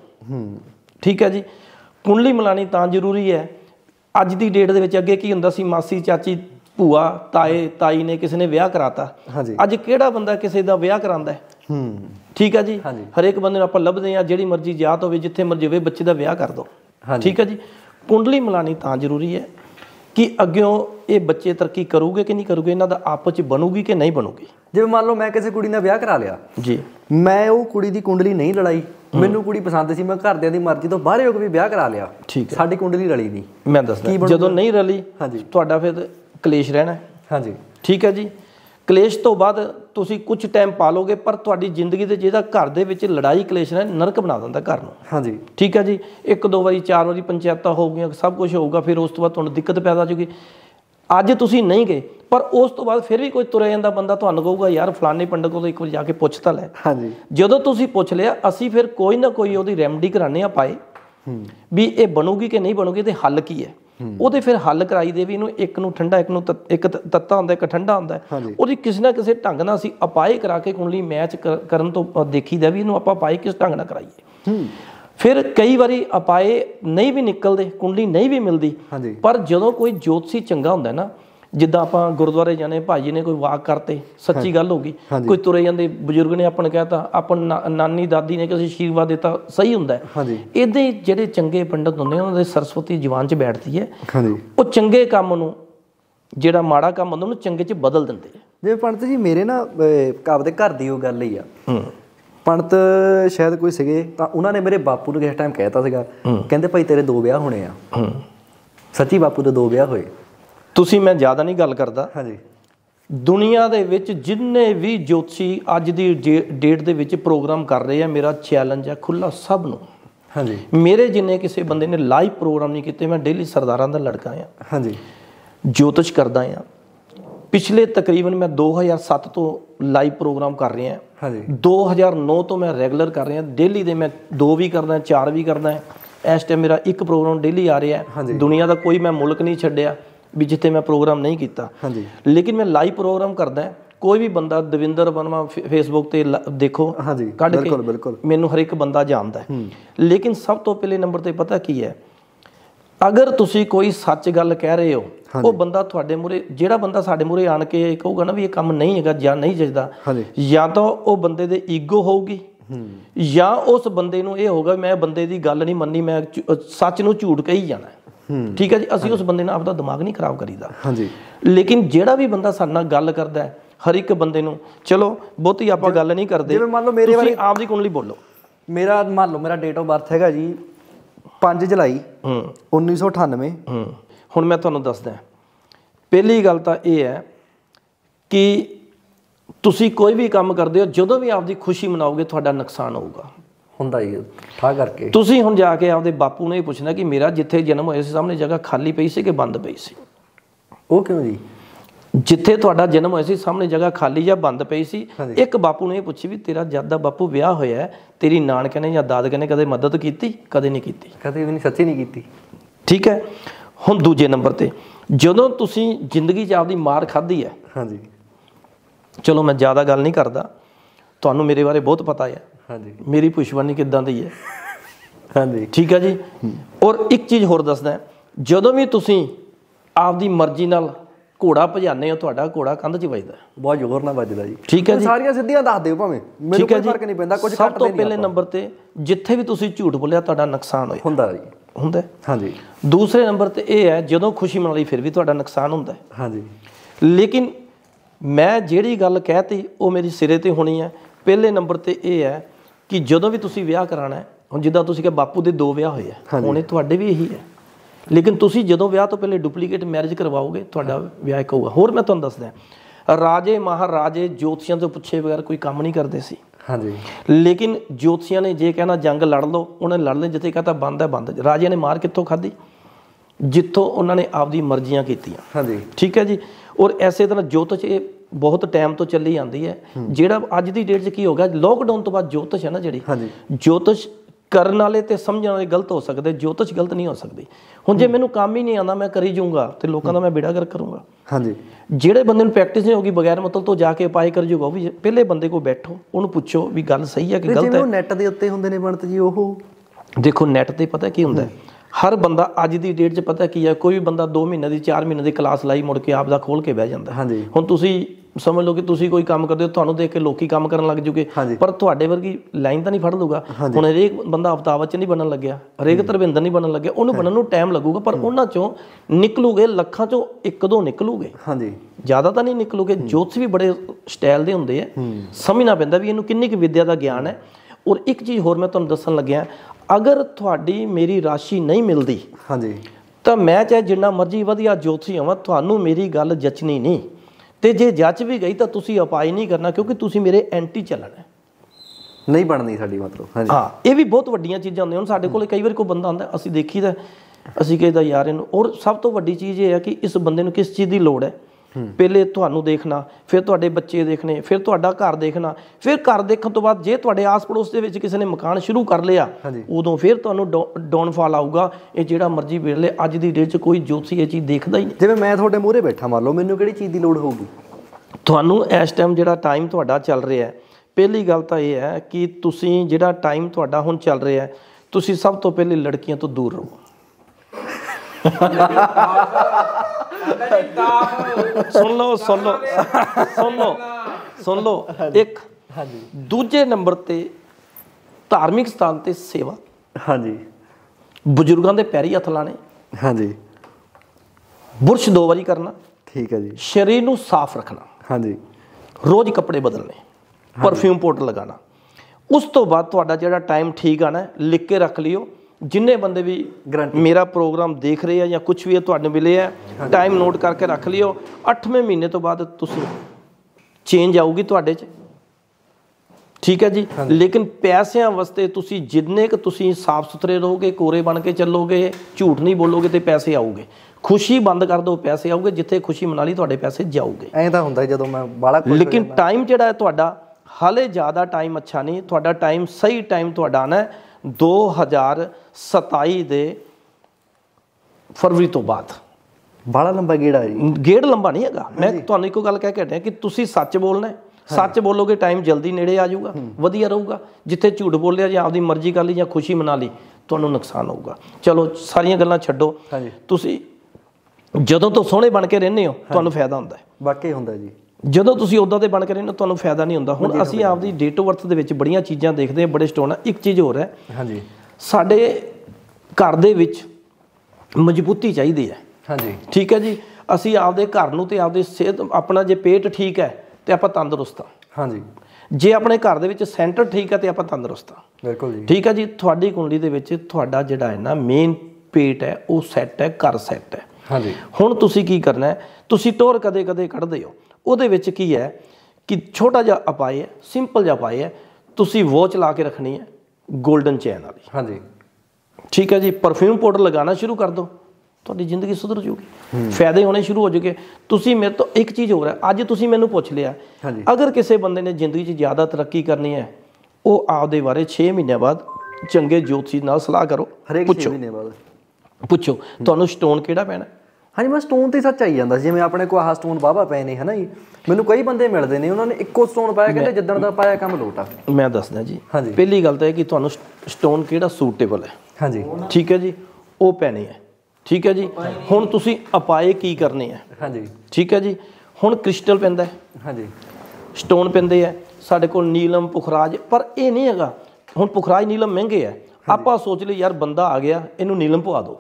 ਠੀਕ ਹੈ ਜੀ। ਕੁੰਡਲੀ ਮਿਲਾਣੀ ਤਾਂ ਜ਼ਰੂਰੀ ਹੈ। ਅੱਜ ਦੀ ਡੇਟ ਦੇ ਵਿੱਚ ਅੱਗੇ ਕੀ ਹੁੰਦਾ ਸੀ, ਮਾਸੀ ਚਾਚੀ ਭੂਆ ਤਾਏ ਤਾਈ ਨੇ ਕਿਸੇ ਨੇ ਵਿਆਹ ਕਰਾਤਾ। ਅੱਜ ਕਿਹੜਾ ਬੰਦਾ ਕਿਸੇ ਦਾ ਵਿਆਹ ਕਰਾਉਂਦਾ ਹੈ? ਠੀਕ ਹੈ ਜੀ। ਹਰੇਕ ਬੰਦੇ ਨੂੰ ਆਪਾਂ ਲੱਭਦੇ ਹਾਂ, ਜਿਹੜੀ ਮਰਜ਼ੀ ਜਾਤ ਹੋਵੇ ਜਿੱਥੇ ਮਰਜ਼ੀ ਹੋਵੇ ਬੱਚੇ ਦਾ ਵਿਆਹ ਕਰ ਦਿਓ। ਠੀਕ ਹੈ ਜੀ। ਕੁੰਡਲੀ ਮਿਲਾਣੀ ਤਾਂ ਜ਼ਰੂਰੀ ਹੈ ਕਿ ਅੱਗਿਓਂ ਇਹ ਬੱਚੇ ਤਰੱਕੀ ਕਰੂਗੇ ਕਿ ਨਹੀਂ ਕਰੂਗੇ, ਇਹਨਾਂ ਦਾ ਆਪਸ 'ਚ ਬਣੂਗੀ ਕਿ ਨਹੀਂ ਬਣੂਗੀ। ਜਿਵੇਂ ਮੰਨ ਲਓ ਮੈਂ ਕਿਸੇ ਕੁੜੀ ਨਾਲ ਵਿਆਹ ਕਰਾ ਲਿਆ ਜੀ, ਮੈਂ ਉਹ ਕੁੜੀ ਦੀ ਕੁੰਡਲੀ ਨਹੀਂ ਲੜਾਈ, ਮੈਨੂੰ ਕੁੜੀ ਪਸੰਦ ਸੀ, ਮੈਂ ਘਰਦਿਆਂ ਦੀ ਮਰਜ਼ੀ ਤੋਂ ਬਾਹਰ ਹੋ ਕੇ ਵੀ ਵਿਆਹ ਕਰਾ ਲਿਆ, ਠੀਕ ਹੈ, ਸਾਡੀ ਕੁੰਡਲੀ ਰਲੀ ਨਹੀਂ। ਮੈਂ ਦੱਸਦਾ ਜਦੋਂ ਨਹੀਂ ਰਲੀ ਤੁਹਾਡਾ ਫਿਰ ਕਲੇਸ਼ ਰਹਿਣਾ। ਹਾਂਜੀ। ਠੀਕ ਹੈ ਜੀ। ਕਲੇਸ਼ ਤੋਂ ਬਾਅਦ ਤੁਸੀਂ ਕੁਝ ਟਾਈਮ ਪਾ ਲੋਗੇ, ਪਰ ਤੁਹਾਡੀ ਜ਼ਿੰਦਗੀ ਦੇ ਜਿਹਦਾ ਘਰ ਦੇ ਵਿੱਚ ਲੜਾਈ ਕਲੇਸ਼ ਨੇ ਨਰਕ ਬਣਾ ਦਿੰਦਾ ਘਰ ਨੂੰ। ਹਾਂਜੀ। ਠੀਕ ਹੈ ਜੀ। 1-2 ਵਾਰੀ 4 ਵਾਰੀ ਪੰਚਾਇਤਾਂ ਹੋ ਗਈਆਂ, ਸਭ ਕੁਝ ਹੋਊਗਾ, ਫਿਰ ਉਸ ਤੋਂ ਬਾਅਦ ਤੁਹਾਨੂੰ ਦਿੱਕਤ ਪੈਦਾ ਹੋ ਜੂਗੀ। ਅੱਜ ਤੁਸੀਂ ਨਹੀਂ ਗਏ, ਪਰ ਉਸ ਤੋਂ ਬਾਅਦ ਫਿਰ ਵੀ ਕੋਈ ਤੁਰਿਆ ਜਾਂਦਾ ਬੰਦਾ ਤੁਹਾਨੂੰ ਕਹੂਗਾ ਯਾਰ ਫਲਾਣੇ ਪੰਡਤ ਕੋਲ ਇੱਕ ਵਾਰ ਜਾ ਕੇ ਪੁੱਛ ਤਾਂ ਲੈ। ਹਾਂਜੀ। ਜਦੋਂ ਤੁਸੀਂ ਪੁੱਛ ਲਿਆ, ਅਸੀਂ ਫਿਰ ਕੋਈ ਨਾ ਕੋਈ ਉਹਦੀ ਰੈਮਡੀ ਕਰਾਉਂਦੇ ਆ ਪਾਏ ਵੀ ਇਹ ਬਣੂਗੀ ਕਿ ਨਹੀਂ ਬਣੂਗੀ, ਇਹਦੇ ਹੱਲ ਕੀ ਹੈ। ਉਹਦੇ ਫਿਰ ਹੱਲ ਕਰਾਈ ਦੇ ਵੀ ਇਹਨੂੰ ਇੱਕ ਨੂੰ ਠੰਡਾ, ਇੱਕ ਨੂੰ ਇੱਕ ਤੱਤਾ ਹੁੰਦਾ, ਇੱਕ ਠੰਡਾ ਹੁੰਦਾ। ਉਹਦੀ ਕਿਸੇ ਨਾ ਕਿਸੇ ਢੰਗ ਨਾਲ ਅਸੀਂ ਅਪਾਏ ਕਰਾ ਕੇ ਕੁੰਡਲੀ ਮੈਚ ਕਰਨ ਤੋਂ ਦੇਖੀਦਾ ਵੀ ਇਹਨੂੰ ਆਪਾਂ ਅਪਾਏ ਕਿਸ ਢੰਗ ਨਾਲ ਕਰਾਈਏ। ਫਿਰ ਕਈ ਵਾਰੀ ਅਪਾਏ ਨਹੀਂ ਵੀ ਨਿਕਲਦੇ, ਕੁੰਡਲੀ ਨਹੀਂ ਵੀ ਮਿਲਦੀ, ਪਰ ਜਦੋਂ ਕੋਈ ਜੋਤਸ਼ੀ ਚੰਗਾ ਹੁੰਦਾ ਨਾ, ਜਿੱਦਾਂ ਆਪਾਂ ਗੁਰਦੁਆਰੇ ਜਾਣੇ ਭਾਜੀ ਨੇ ਕੋਈ ਵਾਕ ਕਰਤੇ, ਸੱਚੀ ਗੱਲ ਹੋ ਗਈ, ਕੋਈ ਤੁਰੇ ਜਾਂਦੇ ਬਜ਼ੁਰਗ ਨੇ ਆਪਾਂ ਨੂੰ ਕਹਿਤਾ, ਆਪਾਂ ਨਾਨੀ ਦਾਦੀ ਨੇ ਕਿਸੇ ਆਸ਼ੀਰਵਾਦ ਦਿੱਤਾ, ਸਹੀ ਹੁੰਦਾ। ਇੱਦਾਂ ਹੀ ਜਿਹੜੇ ਚੰਗੇ ਪੰਡਤ ਹੁੰਦੇ ਉਹਨਾਂ ਦੇ ਸਰਸਵਤੀ ਜ਼ੁਬਾਨ 'ਚ ਬੈਠਦੀ ਹੈ, ਉਹ ਚੰਗੇ ਕੰਮ ਨੂੰ, ਜਿਹੜਾ ਮਾੜਾ ਕੰਮ ਹੁੰਦਾ ਉਹਨੂੰ ਚੰਗੇ 'ਚ ਬਦਲ ਦਿੰਦੇ ਆ। ਜਿਵੇਂ ਪੰਡਤ ਜੀ ਮੇਰੇ ਨਾ ਆਪਦੇ ਘਰ ਦੀ ਉਹ ਗੱਲ ਹੀ ਆ, ਪੰਡਤ ਸ਼ਾਇਦ ਕੋਈ ਸੀਗੇ ਤਾਂ ਉਹਨਾਂ ਨੇ ਮੇਰੇ ਬਾਪੂ ਨੂੰ ਕਿਸੇ ਟਾਈਮ ਕਹਿਤਾ ਸੀਗਾ, ਕਹਿੰਦੇ ਭਾਈ ਤੇਰੇ 2 ਵਿਆਹ ਹੋਣੇ ਆ। ਸੱਚੀ ਬਾਪੂ ਦੇ 2 ਵਿਆਹ ਹੋਏ। ਤੁਸੀਂ, ਮੈਂ ਜ਼ਿਆਦਾ ਨਹੀਂ ਗੱਲ ਕਰਦਾ। ਹਾਂਜੀ। ਦੁਨੀਆ ਦੇ ਵਿੱਚ ਜਿੰਨੇ ਵੀ ਜੋਤਸ਼ੀ ਅੱਜ ਦੀ ਡੇਟ ਦੇ ਵਿੱਚ ਪ੍ਰੋਗਰਾਮ ਕਰ ਰਹੇ ਆ, ਮੇਰਾ ਚੈਲੰਜ ਹੈ ਖੁੱਲਾ ਸਭ ਨੂੰ। ਹਾਂਜੀ। ਮੇਰੇ ਜਿੰਨੇ ਕਿਸੇ ਬੰਦੇ ਨੇ ਲਾਈਵ ਪ੍ਰੋਗਰਾਮ ਨਹੀਂ ਕੀਤੇ, ਮੈਂ ਡੇਲੀ ਸਰਦਾਰਾਂ ਦਾ ਲੜਕਾ ਆ। ਹਾਂਜੀ। ਜੋਤਿਸ਼ ਕਰਦਾ ਆ। ਪਿਛਲੇ ਤਕਰੀਬਨ ਮੈਂ 2007 ਤੋਂ ਲਾਈਵ ਪ੍ਰੋਗਰਾਮ ਕਰ ਰਿਹਾ। ਹਾਂਜੀ। 2009 ਤੋਂ ਮੈਂ ਰੈਗੂਲਰ ਕਰ ਰਿਹਾ, ਡੇਲੀ ਦੇ ਮੈਂ 2 ਵੀ ਕਰਦਾ, 4 ਵੀ ਕਰਦਾ। ਇਸ ਟਾਈਮ ਮੇਰਾ 1 ਪ੍ਰੋਗਰਾਮ ਡੇਲੀ ਆ ਰਿਹਾ। ਦੁਨੀਆ ਦਾ ਕੋਈ ਮੈਂ ਮੁਲਕ ਨਹੀਂ ਛੱਡਿਆ ਵੀ ਜਿੱਥੇ ਮੈਂ ਪ੍ਰੋਗਰਾਮ ਨਹੀਂ ਕੀਤਾ। ਲੇਕਿਨ ਮੈਂ ਲਾਈਵ ਪ੍ਰੋਗਰਾਮ ਕਰਦਾ। ਕੋਈ ਵੀ ਬੰਦਾ ਦਵਿੰਦਰ ਵਰਮਾ ਫੇਸਬੁੱਕ ਤੇ ਦੇਖੋ ਕੱਢ ਕੇ, ਮੈਨੂੰ ਹਰ ਇੱਕ ਬੰਦਾ ਜਾਣਦਾ ਹੈ। ਲੇਕਿਨ ਸਭ ਤੋਂ ਪਹਿਲੇ ਨੰਬਰ ਤੇ ਪਤਾ ਕੀ ਹੈ, ਅਗਰ ਤੁਸੀਂ ਕੋਈ ਸੱਚ ਗੱਲ ਕਹਿ ਰਹੇ ਹੋ, ਉਹ ਬੰਦਾ ਤੁਹਾਡੇ ਮੂਹਰੇ, ਜਿਹੜਾ ਬੰਦਾ ਸਾਡੇ ਮੂਹਰੇ ਆਣ ਕੇ ਕਹੂਗਾ ਨਾ ਵੀ ਇਹ ਕੰਮ ਨਹੀਂ ਹੈਗਾ ਜਾਂ ਨਹੀਂ ਜੱਜਦਾ, ਜਾਂ ਤਾਂ ਉਹ ਬੰਦੇ ਦੇ ਈਗੋ ਹੋਊਗੀ, ਜਾਂ ਉਸ ਬੰਦੇ ਨੂੰ ਇਹ ਹੋਊਗਾ ਮੈਂ ਬੰਦੇ ਦੀ ਗੱਲ ਨਹੀਂ ਮੰਨਣੀ, ਮੈਂ ਸੱਚ ਨੂੰ ਝੂਠ ਕਹੀ ਜਾਣਾ। ਠੀਕ ਹੈ ਜੀ। ਅਸੀਂ ਉਸ ਬੰਦੇ ਨਾਲ ਆਪਦਾ ਦਿਮਾਗ ਨਹੀਂ ਖਰਾਬ ਕਰੀਦਾ। ਹਾਂਜੀ। ਲੇਕਿਨ ਜਿਹੜਾ ਵੀ ਬੰਦਾ ਸਾਡੇ ਨਾਲ ਗੱਲ ਕਰਦਾ ਹੈ, ਹਰ ਇੱਕ ਬੰਦੇ ਨੂੰ, ਚਲੋ ਬਹੁਤੀ ਆਪਾਂ ਗੱਲ ਨਹੀਂ ਕਰਦੇ, ਜਿਵੇਂ ਮੰਨ ਲਓ ਮੇਰੇ ਬਾਰੇ ਆਪ ਦੀ ਕੁੰਡਲੀ ਬੋਲੋ। ਮੇਰਾ ਮੰਨ ਲਓ ਮੇਰਾ ਡੇਟ ਆਫ ਬਰਥ ਹੈਗਾ ਜੀ 5 ਜੁਲਾਈ 1998। ਹੁਣ ਮੈਂ ਤੁਹਾਨੂੰ ਦੱਸਦਾ, ਪਹਿਲੀ ਗੱਲ ਤਾਂ ਇਹ ਹੈ ਕਿ ਤੁਸੀਂ ਕੋਈ ਵੀ ਕੰਮ ਕਰਦੇ ਹੋ, ਜਦੋਂ ਵੀ ਆਪਦੀ ਖੁਸ਼ੀ ਮਨਾਓਗੇ ਤੁਹਾਡਾ ਨੁਕਸਾਨ ਹੋਊਗਾ। ਹੁੰਦਾ ਹੀ ਠਾ ਕਰਕੇ। ਤੁਸੀਂ ਹੁਣ ਜਾ ਕੇ ਆਪਦੇ ਬਾਪੂ ਨੂੰ ਇਹ ਪੁੱਛਣਾ ਕਿ ਮੇਰਾ ਜਿੱਥੇ ਜਨਮ ਹੋਇਆ ਸੀ ਸਾਹਮਣੇ ਜਗ੍ਹਾ ਖਾਲੀ ਪਈ ਸੀ ਕਿ ਬੰਦ ਪਈ ਸੀ? ਉਹ ਕਿਉਂ ਜੀ? ਜਿੱਥੇ ਤੁਹਾਡਾ ਜਨਮ ਹੋਇਆ ਸੀ ਸਾਹਮਣੇ ਜਗ੍ਹਾ ਖਾਲੀ ਜਾਂ ਬੰਦ ਪਈ ਸੀ? ਇੱਕ ਬਾਪੂ ਨੂੰ ਇਹ ਪੁੱਛੀ ਵੀ ਤੇਰਾ ਜਦ ਦਾ ਬਾਪੂ ਵਿਆਹ ਹੋਇਆ, ਤੇਰੀ ਨਾਨਕੇ ਨੇ ਜਾਂ ਦਾਦਕੇ ਨੇ ਕਦੇ ਮਦਦ ਕੀਤੀ? ਕਦੇ ਨਹੀਂ ਕੀਤੀ। ਕਦੇ ਵੀ ਨਹੀਂ, ਸੱਚੀ ਨਹੀਂ ਕੀਤੀ। ਠੀਕ ਹੈ। ਹੁਣ ਦੂਜੇ ਨੰਬਰ ਤੇ, ਜਦੋਂ ਤੁਸੀਂ ਜ਼ਿੰਦਗੀ 'ਚ ਆਪਦੀ ਮਾਰ ਖਾਧੀ ਹੈ, ਹਾਂਜੀ, ਚਲੋ ਮੈਂ ਜ਼ਿਆਦਾ ਗੱਲ ਨਹੀਂ ਕਰਦਾ, ਤੁਹਾਨੂੰ ਮੇਰੇ ਬਾਰੇ ਬਹੁਤ ਪਤਾ ਹੈ। ਹਾਂਜੀ। ਮੇਰੀ ਪੁਸ਼ਵਾਨੀ ਕਿੱਦਾਂ ਦੀ ਹੈ। ਹਾਂਜੀ। ਠੀਕ ਹੈ ਜੀ। ਔਰ ਇੱਕ ਚੀਜ਼ ਹੋਰ ਦੱਸਦਾ, ਜਦੋਂ ਵੀ ਤੁਸੀਂ ਆਪਦੀ ਮਰਜ਼ੀ ਨਾਲ ਘੋੜਾ ਭਜਾਨੇ ਹੋ, ਤੁਹਾਡਾ ਘੋੜਾ ਕੰਧ 'ਚ ਵੱਜਦਾ, ਬਹੁਤ ਜ਼ੋਰ ਨਾਲ ਵੱਜਦਾ ਜੀ। ਠੀਕ ਹੈ ਜੀ, ਸਾਰੀਆਂ ਸਿੱਧੀਆਂ ਦੱਸ ਦਿਓ ਭਾਵੇਂ, ਮੈਨੂੰ ਕੋਈ ਫਰਕ ਨਹੀਂ ਪੈਂਦਾ। ਕੁਝ ਸਭ ਤੋਂ ਪਹਿਲੇ ਨੰਬਰ ਤੇ ਜਿੱਥੇ ਵੀ ਤੁਸੀਂ ਝੂਠ ਬੋਲਿਆ ਤੁਹਾਡਾ ਨੁਕਸਾਨ ਹੋਇਆ ਹੁੰਦਾ ਜੀ, ਹੁੰਦਾ। ਹਾਂਜੀ। ਦੂਸਰੇ ਨੰਬਰ ਤੇ ਇਹ ਹੈ ਜਦੋਂ ਖੁਸ਼ੀ ਮਨਾ ਲਈ ਫਿਰ ਵੀ ਤੁਹਾਡਾ ਨੁਕਸਾਨ ਹੁੰਦਾ। ਹਾਂਜੀ। ਲੇਕਿਨ ਮੈਂ ਜਿਹੜੀ ਗੱਲ ਕਹਿਤੀ ਉਹ ਮੇਰੀ ਸਿਰੇ ਤੇ ਹੋਣੀ ਹੈ। ਪਹਿਲੇ ਨੰਬਰ ਤੇ ਇਹ ਹੈ ਕਿ ਜਦੋਂ ਵੀ ਤੁਸੀਂ ਵਿਆਹ ਕਰਾਉਣਾ ਹੈ, ਹੁਣ ਜਿੱਦਾਂ ਤੁਸੀਂ ਕਿਹਾ ਬਾਪੂ ਦੇ 2 ਵਿਆਹ ਹੋਏ ਆ, ਹੁਣੇ ਤੁਹਾਡੇ ਵੀ ਇਹੀ ਹੈ। ਲੇਕਿਨ ਤੁਸੀਂ ਜਦੋਂ ਵਿਆਹ ਤੋਂ ਪਹਿਲੇ ਡੁਪਲੀਕੇਟ ਮੈਰਿਜ ਕਰਵਾਓਗੇ ਤੁਹਾਡਾ ਵਿਆਹ ਇੱਕ ਹੋਊਗਾ। ਹੋਰ ਮੈਂ ਤੁਹਾਨੂੰ ਦੱਸਦਾ, ਰਾਜੇ ਮਹਾਰਾਜੇ ਜੋਤਸ਼ੀਆਂ ਤੋਂ ਪੁੱਛੇ ਬਗੈਰ ਕੋਈ ਕੰਮ ਨਹੀਂ ਕਰਦੇ ਸੀ। ਹਾਂਜੀ। ਲੇਕਿਨ ਜੋਤਸ਼ੀਆਂ ਨੇ ਜੇ ਕਹਿਣਾ ਜੰਗ ਲੜ ਲਓ, ਉਹਨੇ ਲੜ ਲਈ, ਜਿੱਥੇ ਕਹਤਾ ਬੰਦ ਹੈ ਬੰਦ। ਰਾਜਿਆਂ ਨੇ ਮਾਰ ਕਿੱਥੋਂ ਖਾਧੀ? ਜਿੱਥੋਂ ਉਹਨਾਂ ਨੇ ਆਪਦੀ ਮਰਜ਼ੀਆਂ ਕੀਤੀਆਂ। ਹਾਂਜੀ। ਠੀਕ ਹੈ ਜੀ। ਔਰ ਐਸੇ ਤਰ੍ਹਾਂ ਜੋਤਿਸ਼ ਇਹ ਬਹੁਤ ਟਾਈਮ ਤੋਂ ਚੱਲੀ ਆਉਂਦੀ ਹੈ। ਜਿਹੜਾ ਅੱਜ ਦੀ ਡੇਟ 'ਚ ਕੀ ਹੋ ਗਿਆ, ਲੋਕਡਾਊਨ ਤੋਂ ਬਾਅਦ ਜੋਤਿਸ਼ ਹੈ ਨਾ ਜਿਹੜੀ, ਜੋਤਿਸ਼ ਕਰਨ ਵਾਲੇ ਤੇ ਸਮਝਣ ਵਾਲੇ ਗਲਤ ਹੋ ਸਕਦੇ, ਜੋਤਿਸ਼ ਗਲਤ ਨਹੀਂ ਹੋ ਸਕਦੀ। ਹੁਣ ਜੇ ਮੈਨੂੰ ਕੰਮ ਹੀ ਨਹੀਂ ਆਉਂਦਾ ਮੈਂ ਕਰੀ ਜਾਊਂਗਾ ਤੇ ਲੋਕਾਂ ਦਾ ਮੈਂ ਬੇੜਾ ਗਰਕ ਕਰੂੰਗਾ। ਹਾਂਜੀ। ਜਿਹੜੇ ਬੰਦੇ ਨੂੰ ਪ੍ਰੈਕਟਿਸ ਨਹੀਂ ਹੋਗੀ ਬਗੈਰ ਮਤਲਬ ਤੋਂ ਜਾ ਕੇ ਉਪਾਏ ਕਰ ਜੂਗਾ, ਉਹ ਵੀ ਪਹਿਲੇ ਬੰਦੇ ਕੋਲ ਬੈਠੋ, ਉਹਨੂੰ ਪੁੱਛੋ ਵੀ ਗੱਲ ਸਹੀ ਹੈ ਕਿ ਗਲਤ ਹੈ। ਉਹ ਨੈਟ ਦੇ ਉੱਤੇ ਹੁੰਦੇ ਨੇ ਬਣਤ ਜੀ, ਉਹ ਦੇਖੋ ਨੈਟ ਤੇ ਪਤਾ ਕੀ ਹੁੰਦਾ, ਹਰ ਬੰਦਾ ਅੱਜ ਦੀ ਡੇਟ 'ਚ ਪਤਾ ਕੀ ਹੈ, ਕੋਈ ਵੀ ਬੰਦਾ 2 ਮਹੀਨੇ ਦੀ 4 ਮਹੀਨੇ ਦੀ ਕਲਾਸ ਲਾਈ ਮੁੜ ਕੇ ਆਪ ਦਾ ਖੋਲ ਕੇ ਬਹਿ ਜਾਂਦਾ। ਹੁਣ ਤੁਸੀਂ ਸਮਝ ਲਓ ਕਿ ਤੁਸੀਂ ਕੋਈ ਕੰਮ ਕਰਦੇ ਹੋ, ਤੁਹਾਨੂੰ ਦੇਖ ਕੇ ਲੋਕੀ ਕੰਮ ਕਰਨ ਲੱਗ ਜੂਗੇ, ਪਰ ਤੁਹਾਡੇ ਵਰਗੀ ਲਾਈਨ ਤਾਂ ਨਹੀਂ ਫੜ ਲੂਗਾ। ਹੁਣ ਹਰੇਕ ਬੰਦਾ ਅਵਤਾਰ 'ਚ ਨਹੀਂ ਬਣਨ ਲੱਗਿਆ, ਹਰੇਕ ਧਰਮਿੰਦਰ ਨਹੀਂ ਬਣਨ ਲੱਗਿਆ, ਉਹਨੂੰ ਬਣਨ ਨੂੰ ਟਾਈਮ ਲੱਗੂਗਾ, ਪਰ ਉਹਨਾਂ 'ਚੋਂ ਨਿਕਲੂਗੇ ਲੱਖਾਂ 'ਚੋਂ 1-2 ਨਿਕਲੂਗੇ। ਹਾਂਜੀ। ਜ਼ਿਆਦਾ ਤਾਂ ਨਹੀਂ ਨਿਕਲੂਗੇ। ਜੋਤਿਸ਼ ਵੀ ਬੜੇ ਸਟਾਈਲ ਦੇ ਹੁੰਦੇ ਆ, ਸਮਝਣਾ ਪੈਂਦਾ ਵੀ ਇਹਨੂੰ ਕਿੰਨੀ ਕੁ ਵਿੱਦਿਆ ਦਾ ਗਿਆਨ ਹੈ। ਔਰ ਇੱਕ ਚੀਜ਼ ਹੋਰ ਮੈਂ ਤੁਹਾਨੂੰ ਦੱਸਣ ਲੱਗਿਆ, ਅਗਰ ਤੁਹਾਡੀ ਮੇਰੀ ਰਾਸ਼ੀ ਨਹੀਂ ਮਿਲਦੀ ਤਾਂ ਮੈਂ ਚਾਹੇ ਜਿੰਨਾ ਮਰਜ਼ੀ ਵਧੀਆ ਜੋਤਸ਼ੀ ਹੋਵਾਂ, ਤੁਹਾਨੂੰ ਮੇਰੀ ਗੱਲ ਜਚਣੀ ਨਹੀਂ। ਤੇ ਜੇ ਜੱਚ ਵੀ ਗਈ ਤਾਂ ਤੁਸੀਂ ਉਪਾਅ ਨਹੀਂ ਕਰਨਾ, ਕਿਉਂਕਿ ਤੁਸੀਂ ਮੇਰੇ ਐਂਟੀ ਚੱਲਣਾ, ਨਹੀਂ ਬਣਨੀ ਸਾਡੀ ਮਤਲਬ। ਹਾਂ, ਇਹ ਵੀ ਬਹੁਤ ਵੱਡੀਆਂ ਚੀਜ਼ਾਂ ਹੁੰਦੀਆਂ। ਹੁਣ ਸਾਡੇ ਕੋਲ ਕਈ ਵਾਰ ਕੋਈ ਬੰਦਾ ਆਉਂਦਾ, ਅਸੀਂ ਦੇਖੀਦਾ, ਅਸੀਂ ਕਹਿੰਦਾ ਯਾਰ ਇਹਨੂੰ। ਔਰ ਸਭ ਤੋਂ ਵੱਡੀ ਚੀਜ਼ ਇਹ ਹੈ ਕਿ ਇਸ ਬੰਦੇ ਨੂੰ ਕਿਸ ਚੀਜ਼ ਦੀ ਲੋੜ ਹੈ। ਪਹਿਲੇ ਤੁਹਾਨੂੰ ਦੇਖਣਾ, ਫਿਰ ਤੁਹਾਡੇ ਬੱਚੇ ਦੇਖਣੇ, ਫਿਰ ਤੁਹਾਡਾ ਘਰ ਦੇਖਣਾ, ਫਿਰ ਘਰ ਦੇਖਣ ਤੋਂ ਬਾਅਦ ਜੇ ਤੁਹਾਡੇ ਆਸ ਪੜੋਸ ਦੇ ਵਿੱਚ ਕਿਸੇ ਨੇ ਮਕਾਨ ਸ਼ੁਰੂ ਕਰ ਲਿਆ, ਉਦੋਂ ਫਿਰ ਤੁਹਾਨੂੰ ਡਾਊਨਫਾਲ ਆਊਗਾ। ਇਹ ਜਿਹੜਾ ਮਰਜ਼ੀ ਵੇਖ ਲੈ, ਅੱਜ ਦੀ ਡੇਟ 'ਚ ਕੋਈ ਜੋਤਸ਼ੀ ਇਹ ਚੀਜ਼ ਦੇਖਦਾ ਹੀ ਨਹੀਂ। ਜਿਵੇਂ ਮੈਂ ਤੁਹਾਡੇ ਮੂਹਰੇ ਬੈਠਾ, ਮੰਨ ਲਓ ਮੈਨੂੰ ਕਿਹੜੀ ਚੀਜ਼ ਦੀ ਲੋੜ ਹੋਊਗੀ? ਤੁਹਾਨੂੰ ਇਸ ਟਾਈਮ ਜਿਹੜਾ ਟਾਈਮ ਤੁਹਾਡਾ ਚੱਲ ਰਿਹਾ, ਪਹਿਲੀ ਗੱਲ ਤਾਂ ਇਹ ਹੈ ਕਿ ਤੁਸੀਂ ਜਿਹੜਾ ਟਾਈਮ ਤੁਹਾਡਾ ਹੁਣ ਚੱਲ ਰਿਹਾ, ਤੁਸੀਂ ਸਭ ਤੋਂ ਪਹਿਲੇ ਲੜਕੀਆਂ ਤੋਂ ਦੂਰ ਰਹੋ। ਸੁਣ ਲਓ। ਇੱਕ ਦੂਜੇ ਨੰਬਰ ਤੇ ਧਾਰਮਿਕ ਸਥਾਨ ਤੇ ਸੇਵਾ। ਹਾਂਜੀ। ਬਜ਼ੁਰਗਾਂ ਦੇ ਪੈਰੀ ਹੱਥ ਲਾਣੇ। ਹਾਂਜੀ। ਬੁਰਸ਼ 2 ਵਾਰੀ ਕਰਨਾ। ਠੀਕ ਹੈ ਜੀ। ਸਰੀਰ ਨੂੰ ਸਾਫ਼ ਰੱਖਣਾ। ਹਾਂਜੀ। ਰੋਜ਼ ਕੱਪੜੇ ਬਦਲਣੇ, ਪਰਫਿਊਮ ਪਾਊਡਰ ਲਗਾਉਣਾ। ਉਸ ਤੋਂ ਬਾਅਦ ਤੁਹਾਡਾ ਜਿਹੜਾ ਟਾਈਮ ਠੀਕ ਆਣਾ, ਲਿਖ ਕੇ ਰੱਖ ਲਿਓ। ਜਿੰਨੇ ਬੰਦੇ ਵੀ ਮੇਰਾ ਪ੍ਰੋਗਰਾਮ ਦੇਖ ਰਹੇ ਆ ਜਾਂ ਕੁਛ ਵੀ ਤੁਹਾਨੂੰ ਮਿਲੇ ਆ, ਟਾਈਮ ਨੋਟ ਕਰਕੇ ਰੱਖ ਲਿਓ। 8ਵੇਂ ਮਹੀਨੇ ਤੋਂ ਬਾਅਦ ਤੁਸੀਂ ਚੇਂਜ ਆਊਗੀ ਤੁਹਾਡੇ 'ਚ। ਠੀਕ ਹੈ ਜੀ। ਲੇਕਿਨ ਪੈਸਿਆਂ ਵਾਸਤੇ ਤੁਸੀਂ ਜਿੰਨੇ ਕੁ ਤੁਸੀਂ ਸਾਫ਼ ਸੁਥਰੇ ਰਹੋਗੇ, ਕੋਰੇ ਬਣ ਕੇ ਚੱਲੋਗੇ, ਝੂਠ ਨਹੀਂ ਬੋਲੋਗੇ ਤੇ ਪੈਸੇ ਆਊਗੇ। ਖੁਸ਼ੀ ਬੰਦ ਕਰ ਦਿਓ, ਪੈਸੇ ਆਊਗੇ। ਜਿੱਥੇ ਖੁਸ਼ੀ ਮਨਾ ਲਈ ਤੁਹਾਡੇ ਪੈਸੇ ਜਾਊਗੇ। ਐਂ ਤਾਂ ਹੁੰਦਾ ਜਦੋਂ ਮੈਂ ਬਾਲਾ। ਲੇਕਿਨ ਟਾਈਮ ਜਿਹੜਾ ਹੈ ਤੁਹਾਡਾ ਹਾਲੇ ਜ਼ਿਆਦਾ ਟਾਈਮ ਅੱਛਾ ਨਹੀਂ। ਤੁਹਾਡਾ ਟਾਈਮ ਸਹੀ ਟਾਈਮ ਤੁਹਾਡਾ ਆਉਣਾ 2027 ਦੇ ਫਰਵਰੀ ਤੋਂ ਬਾਅਦ। ਬੜਾ ਲੰਬਾ ਗੇੜ ਆ ਜੀ। ਗੇੜ ਲੰਬਾ ਨਹੀਂ ਹੈਗਾ। ਮੈਂ ਤੁਹਾਨੂੰ ਇੱਕੋ ਗੱਲ ਕਹਿ ਕੇ ਹਟਿਆ ਕਿ ਤੁਸੀਂ ਸੱਚ ਬੋਲਣਾ, ਸੱਚ ਬੋਲੋਗੇ ਟਾਈਮ ਜਲਦੀ ਨੇੜੇ ਆ ਜਾਊਗਾ, ਵਧੀਆ ਰਹੂਗਾ। ਜਿੱਥੇ ਝੂਠ ਬੋਲਿਆ ਜਾਂ ਆਪਦੀ ਮਰਜ਼ੀ ਕਰ ਲਈ ਜਾਂ ਖੁਸ਼ੀ ਮਨਾ ਲਈ, ਤੁਹਾਨੂੰ ਨੁਕਸਾਨ ਹੋਊਗਾ। ਚਲੋ ਸਾਰੀਆਂ ਗੱਲਾਂ ਛੱਡੋ। ਤੁਸੀਂ ਜਦੋਂ ਤੋਂ ਸੋਹਣੇ ਬਣ ਕੇ ਰਹਿੰਦੇ ਹੋ ਤੁਹਾਨੂੰ ਫਾਇਦਾ ਹੁੰਦਾ ਹੈ। ਵਾਕਈ ਹੁੰਦਾ ਜੀ। ਜਦੋਂ ਤੁਸੀਂ ਉੱਦਾਂ ਦੇ ਬਣ ਕੇ ਰਹਿੰਦੇ ਹੋ ਤੁਹਾਨੂੰ ਫਾਇਦਾ ਨਹੀਂ ਹੁੰਦਾ। ਹੁਣ ਅਸੀਂ ਆਪਦੀ ਡੇਟ ਆਫ ਬਰਥ ਦੇ ਵਿੱਚ ਬੜੀਆਂ ਚੀਜ਼ਾਂ ਦੇਖਦੇ ਹਾਂ, ਬੜੇ ਸਟੋਨ ਆ। ਇੱਕ ਚੀਜ਼ ਹੋਰ ਹੈ, ਸਾਡੇ ਘਰ ਦੇ ਵਿੱਚ ਮਜ਼ਬੂਤੀ ਚਾਹੀਦੀ ਹੈ। ਠੀਕ ਹੈ ਜੀ। ਅਸੀਂ ਆਪਦੇ ਘਰ ਨੂੰ ਤੇ ਆਪਦੇ ਸਿਹਤ, ਆਪਣਾ ਜੇ ਪੇਟ ਠੀਕ ਹੈ ਤੇ ਆਪਾਂ ਤੰਦਰੁਸਤ ਹਾਂ। ਜੇ ਆਪਣੇ ਘਰ ਦੇ ਵਿੱਚ ਸੈਂਟਰ ਠੀਕ ਹੈ ਤੇ ਆਪਾਂ ਤੰਦਰੁਸਤ ਹਾਂ। ਬਿਲਕੁਲ ਜੀ। ਠੀਕ ਹੈ ਜੀ। ਤੁਹਾਡੀ ਕੁੰਡਲੀ ਦੇ ਵਿੱਚ ਤੁਹਾਡਾ ਜਿਹੜਾ ਹੈ ਨਾ ਮੇਨ ਪੇਟ ਹੈ ਉਹ ਸੈੱਟ ਹੈ, ਘਰ ਸੈੱਟ ਹੈ। ਹੁਣ ਤੁਸੀਂ ਕੀ ਕਰਨਾ ਹੈ, ਤੁਸੀਂ ਟੋਰ ਕਦੇ ਕਦੇ ਕੱਢਦੇ ਹੋ, ਉਹਦੇ ਵਿੱਚ ਕੀ ਹੈ ਕਿ ਛੋਟਾ ਜਿਹਾ ਉਪਾਅ ਹੈ, ਸਿੰਪਲ ਜਿਹਾ ਉਪਾਅ ਹੈ। ਤੁਸੀਂ ਵਾਚ ਲਾ ਕੇ ਰੱਖਣੀ ਹੈ ਗੋਲਡਨ ਚੈਨ ਵਾਲੀ। ਠੀਕ ਹੈ ਜੀ। ਪਰਫਿਊਮ ਪਾਊਡਰ ਲਗਾਉਣਾ ਸ਼ੁਰੂ ਕਰ ਦਿਓ, ਤੁਹਾਡੀ ਜ਼ਿੰਦਗੀ ਸੁਧਰ ਜੂਗੀ, ਫਾਇਦੇ ਹੋਣੇ ਸ਼ੁਰੂ ਹੋ ਜਾਊਗੇ। ਤੁਸੀਂ ਮੇਰੇ ਤੋਂ ਇੱਕ ਚੀਜ਼ ਹੋਰ ਹੈ, ਅੱਜ ਤੁਸੀਂ ਮੈਨੂੰ ਪੁੱਛ ਲਿਆ, ਅਗਰ ਕਿਸੇ ਬੰਦੇ ਨੇ ਜ਼ਿੰਦਗੀ 'ਚ ਜ਼ਿਆਦਾ ਤਰੱਕੀ ਕਰਨੀ ਹੈ, ਉਹ ਆਪਦੇ ਬਾਰੇ 6 ਮਹੀਨਿਆਂ ਬਾਅਦ ਚੰਗੇ ਜੋਤਸ਼ੀ ਨਾਲ ਸਲਾਹ ਕਰੋ। ਪੁੱਛੋ ਤੁਹਾਨੂੰ ਸਟੋਨ ਕਿਹੜਾ ਪੈਣਾ। ਹਾਂਜੀ, ਮੈਂ ਸਟੋਨ ਤੇ ਸੱਚ ਆਈ ਜਾਂਦਾ, ਜਿਵੇਂ ਆਪਣੇ ਕੋਲ ਆਹ ਸਟੋਨ ਵਾਹਵਾ ਪਏ ਨੇ, ਹੈ ਨਾ ਜੀ। ਮੈਨੂੰ ਕਈ ਬੰਦੇ ਮਿਲਦੇ ਨੇ, ਉਹਨਾਂ ਨੇ ਇੱਕੋ ਸਟੋਨ ਪਾਇਆ, ਕਹਿੰਦੇ ਜਿੱਦਣ ਦਾ ਪਾਇਆ ਕੰਮ ਲੋਟ ਆ। ਮੈਂ ਦੱਸਦਾ ਜੀ। ਪਹਿਲੀ ਗੱਲ ਤਾਂ ਇਹ ਕਿ ਤੁਹਾਨੂੰ ਸਟੋਨ ਕਿਹੜਾ ਸੂਟੇਬਲ ਹੈ। ਠੀਕ ਹੈ ਜੀ, ਉਹ ਪੈਣੇ ਹੈ। ਠੀਕ ਹੈ ਜੀ। ਹੁਣ ਤੁਸੀਂ ਉਪਾਏ ਕੀ ਕਰਨੇ ਆ? ਹਾਂਜੀ ਠੀਕ ਹੈ ਜੀ। ਹੁਣ ਕ੍ਰਿਸਟਲ ਪੈਂਦਾ, ਹਾਂਜੀ, ਸਟੋਨ ਪੈਂਦੇ ਆ ਸਾਡੇ ਕੋਲ, ਨੀਲਮ, ਪੁਖਰਾਜ। ਪਰ ਇਹ ਨਹੀਂ ਹੈਗਾ ਹੁਣ ਪੁਖਰਾਜ ਨੀਲਮ ਮਹਿੰਗੇ ਆ, ਆਪਾਂ ਸੋਚ ਲਈ ਯਾਰ ਬੰਦਾ ਆ ਗਿਆ ਇਹਨੂੰ ਨੀਲਮ ਪਵਾ ਦਿਓ।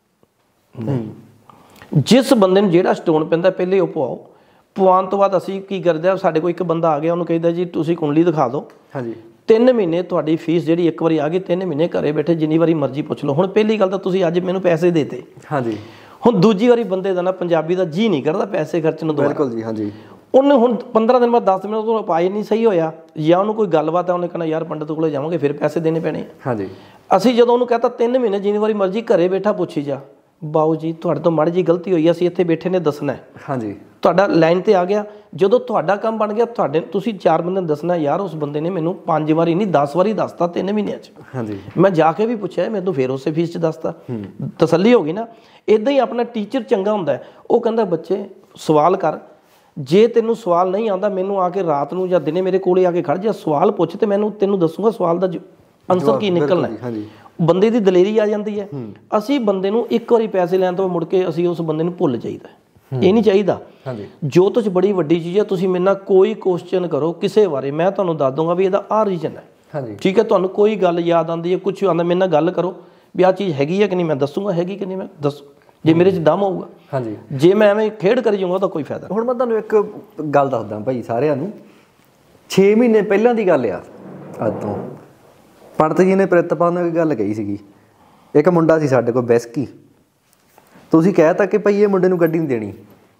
ਜਿਸ ਬੰਦੇ ਨੂੰ ਜਿਹੜਾ ਸਟੋਨ ਪੈਂਦਾ ਪਹਿਲੇ ਉਹ ਪਵਾਓ। ਪਵਾਉਣ ਤੋਂ ਬਾਅਦ ਅਸੀਂ ਕੀ ਕਰਦੇ ਆ, ਸਾਡੇ ਕੋਲ ਇੱਕ ਬੰਦਾ ਆ ਗਿਆ, ਉਹਨੂੰ ਕਹਿੰਦਾ ਜੀ ਤੁਸੀਂ ਕੁੰਡਲੀ ਦਿਖਾ ਦਿਓ। ਹਾਂਜੀ 3 ਮਹੀਨੇ ਤੁਹਾਡੀ ਫੀਸ ਜਿਹੜੀ ਇੱਕ ਵਾਰੀ ਆ ਗਈ, 3 ਮਹੀਨੇ ਘਰੇ ਬੈਠੇ ਜਿੰਨੀ ਵਾਰੀ ਮਰਜ਼ੀ ਪੁੱਛ ਲਓ। ਹੁਣ ਪਹਿਲੀ ਗੱਲ ਤਾਂ ਤੁਸੀਂ ਅੱਜ ਮੈਨੂੰ ਪੈਸੇ ਦੇਤੇ, ਹਾਂਜੀ, ਹੁਣ ਦੂਜੀ ਵਾਰੀ ਬੰਦੇ ਦਾ ਨਾ ਪੰਜਾਬੀ ਦਾ ਜੀ ਨਹੀਂ ਕਰਦਾ ਪੈਸੇ ਖਰਚਣ ਨੂੰ। ਬਿਲਕੁਲ ਜੀ, ਹਾਂਜੀ। ਉਹਨੇ ਹੁਣ 15 ਦਿਨ ਬਾਅਦ 10 ਦਿਨ ਤੋਂ ਉਪਾਏ ਨਹੀਂ ਸਹੀ ਹੋਇਆ, ਜਾਂ ਉਹਨੂੰ ਕੋਈ ਗੱਲਬਾਤ ਹੈ, ਉਹਨੇ ਕਹਿਣਾ ਯਾਰ ਪੰਡਤ ਕੋਲੇ ਜਾਵਾਂਗੇ, ਫਿਰ ਪੈਸੇ ਦੇਣੇ ਪੈਣੇ। ਹਾਂਜੀ ਅਸੀਂ ਜਦੋਂ ਉਹਨੂੰ ਕਹਤਾ 3 ਮਹੀਨੇ ਜਿੰਨੀ ਵਾਰੀ ਮਰਜ਼ੀ ਘਰੇ ਬੈਠਾ ਪੁੱਛੀ ਜਾ, ਬਾਊ ਜੀ ਤੁਹਾਡੇ ਤੋਂ ਮਾੜੀ ਜੀ ਗਲਤੀ ਹੋਈ, ਅਸੀਂ ਇੱਥੇ ਬੈਠੇ ਨੇ ਦੱਸਣਾ। ਹਾਂਜੀ ਤੁਹਾਡਾ ਲਾਈਨ ਤੇ ਆ ਗਿਆ, ਜਦੋਂ ਤੁਹਾਡਾ ਕੰਮ ਬਣ ਗਿਆ ਤੁਸੀਂ 4 ਬੰਦੇ ਨੂੰ ਦੱਸਣਾ ਯਾਰ ਉਸ ਬੰਦੇ ਨੇ ਮੈਨੂੰ 5 ਵਾਰੀ ਨਹੀਂ 10 ਵਾਰੀ ਦੱਸਤਾ 3 ਮਹੀਨਿਆਂ 'ਚ। ਹਾਂਜੀ ਮੈਂ ਜਾ ਕੇ ਵੀ ਪੁੱਛਿਆ, ਮੈਨੂੰ ਫਿਰ ਉਸੇ ਫੀਸ 'ਚ ਦੱਸਤਾ, ਤਸੱਲੀ ਹੋ ਗਈ ਨਾ। ਇੱਦਾਂ ਹੀ ਆਪਣਾ ਟੀਚਰ ਚੰਗਾ ਹੁੰਦਾ, ਉਹ ਕਹਿੰਦਾ ਬੱਚੇ ਸਵਾਲ ਕਰ, ਜੇ ਤੈਨੂੰ ਸਵਾਲ ਨਹੀਂ ਆਉਂਦਾ ਮੈਨੂੰ ਆ ਕੇ ਰਾਤ ਨੂੰ ਜਾਂ ਦਿਨੇ ਮੇਰੇ ਕੋਲੇ ਆ ਕੇ ਖੜ ਜਾ, ਸਵਾਲ ਪੁੱਛ ਤੇ ਤੈਨੂੰ ਦੱਸੂਗਾ ਸਵਾਲ ਦਾ ਆਨਸਰ ਕੀ ਨਿਕਲਣਾ। ਬੰਦੇ ਦੀ ਦਲੇਰੀ ਆ ਜਾਂਦੀ ਹੈ। ਅਸੀਂ ਬੰਦੇ ਨੂੰ ਇੱਕ ਵਾਰੀ ਪੈਸੇ ਲੈਣ ਤੋਂ ਮੁੜ ਕੇ ਅਸੀਂ ਉਸ ਬੰਦੇ ਨੂੰ ਭੁੱਲ ਜਾਈਦਾ, ਇਹ ਨਹੀਂ ਚਾਹੀਦਾ। ਜੋਤਿਸ਼ ਬੜੀ ਵੱਡੀ ਚੀਜ਼ ਹੈ। ਤੁਸੀਂ ਮੇਰੇ ਨਾਲ ਕੋਈ ਕੁਐਸਚਨ ਕਰੋ ਕਿਸੇ ਬਾਰੇ, ਮੈਂ ਤੁਹਾਨੂੰ ਦੱਸ ਦੂੰਗਾ ਵੀ ਇਹਦਾ ਆਹ ਰੀਜ਼ਨ ਹੈ। ਠੀਕ ਹੈ, ਤੁਹਾਨੂੰ ਕੋਈ ਗੱਲ ਯਾਦ ਆਉਂਦੀ ਹੈ, ਕੁਛ ਆਉਂਦਾ, ਮੇਰੇ ਨਾਲ ਗੱਲ ਕਰੋ ਵੀ ਆਹ ਚੀਜ਼ ਹੈਗੀ ਹੈ ਕਿ ਨਹੀਂ, ਮੈਂ ਦੱਸੂਗਾ ਹੈਗੀ ਕਿ ਨਹੀਂ, ਮੈਂ ਦੱਸੋ ਜੇ ਮੇਰੇ 'ਚ ਦਮ ਹੋਊਗਾ। ਹਾਂਜੀ, ਜੇ ਮੈਂ ਐਵੇਂ ਖੇਡ ਕਰੀ ਜਾਊਂਗਾ ਤਾਂ ਕੋਈ ਫਾਇਦਾ। ਹੁਣ ਮੈਂ ਤੁਹਾਨੂੰ ਇੱਕ ਗੱਲ ਦੱਸਦਾ ਭਾਈ ਸਾਰਿਆਂ ਨੂੰ, 6 ਮਹੀਨੇ ਪਹਿਲਾਂ ਦੀ ਗੱਲ ਆ ਅੱਜ ਤੋਂ। ਪੰਡਤ ਜੀ ਨੇ ਪ੍ਰਿਤਪਾਲ ਨੂੰ ਇੱਕ ਗੱਲ ਕਹੀ ਸੀਗੀ, ਇੱਕ ਮੁੰਡਾ ਸੀ ਸਾਡੇ ਕੋਲ ਬੈਸਕੀ, ਤੁਸੀਂ ਕਹਿ ਤਾ ਕਿ ਭਾਈ ਇਹ ਮੁੰਡੇ ਨੂੰ ਗੱਡੀ ਨਹੀਂ ਦੇਣੀ,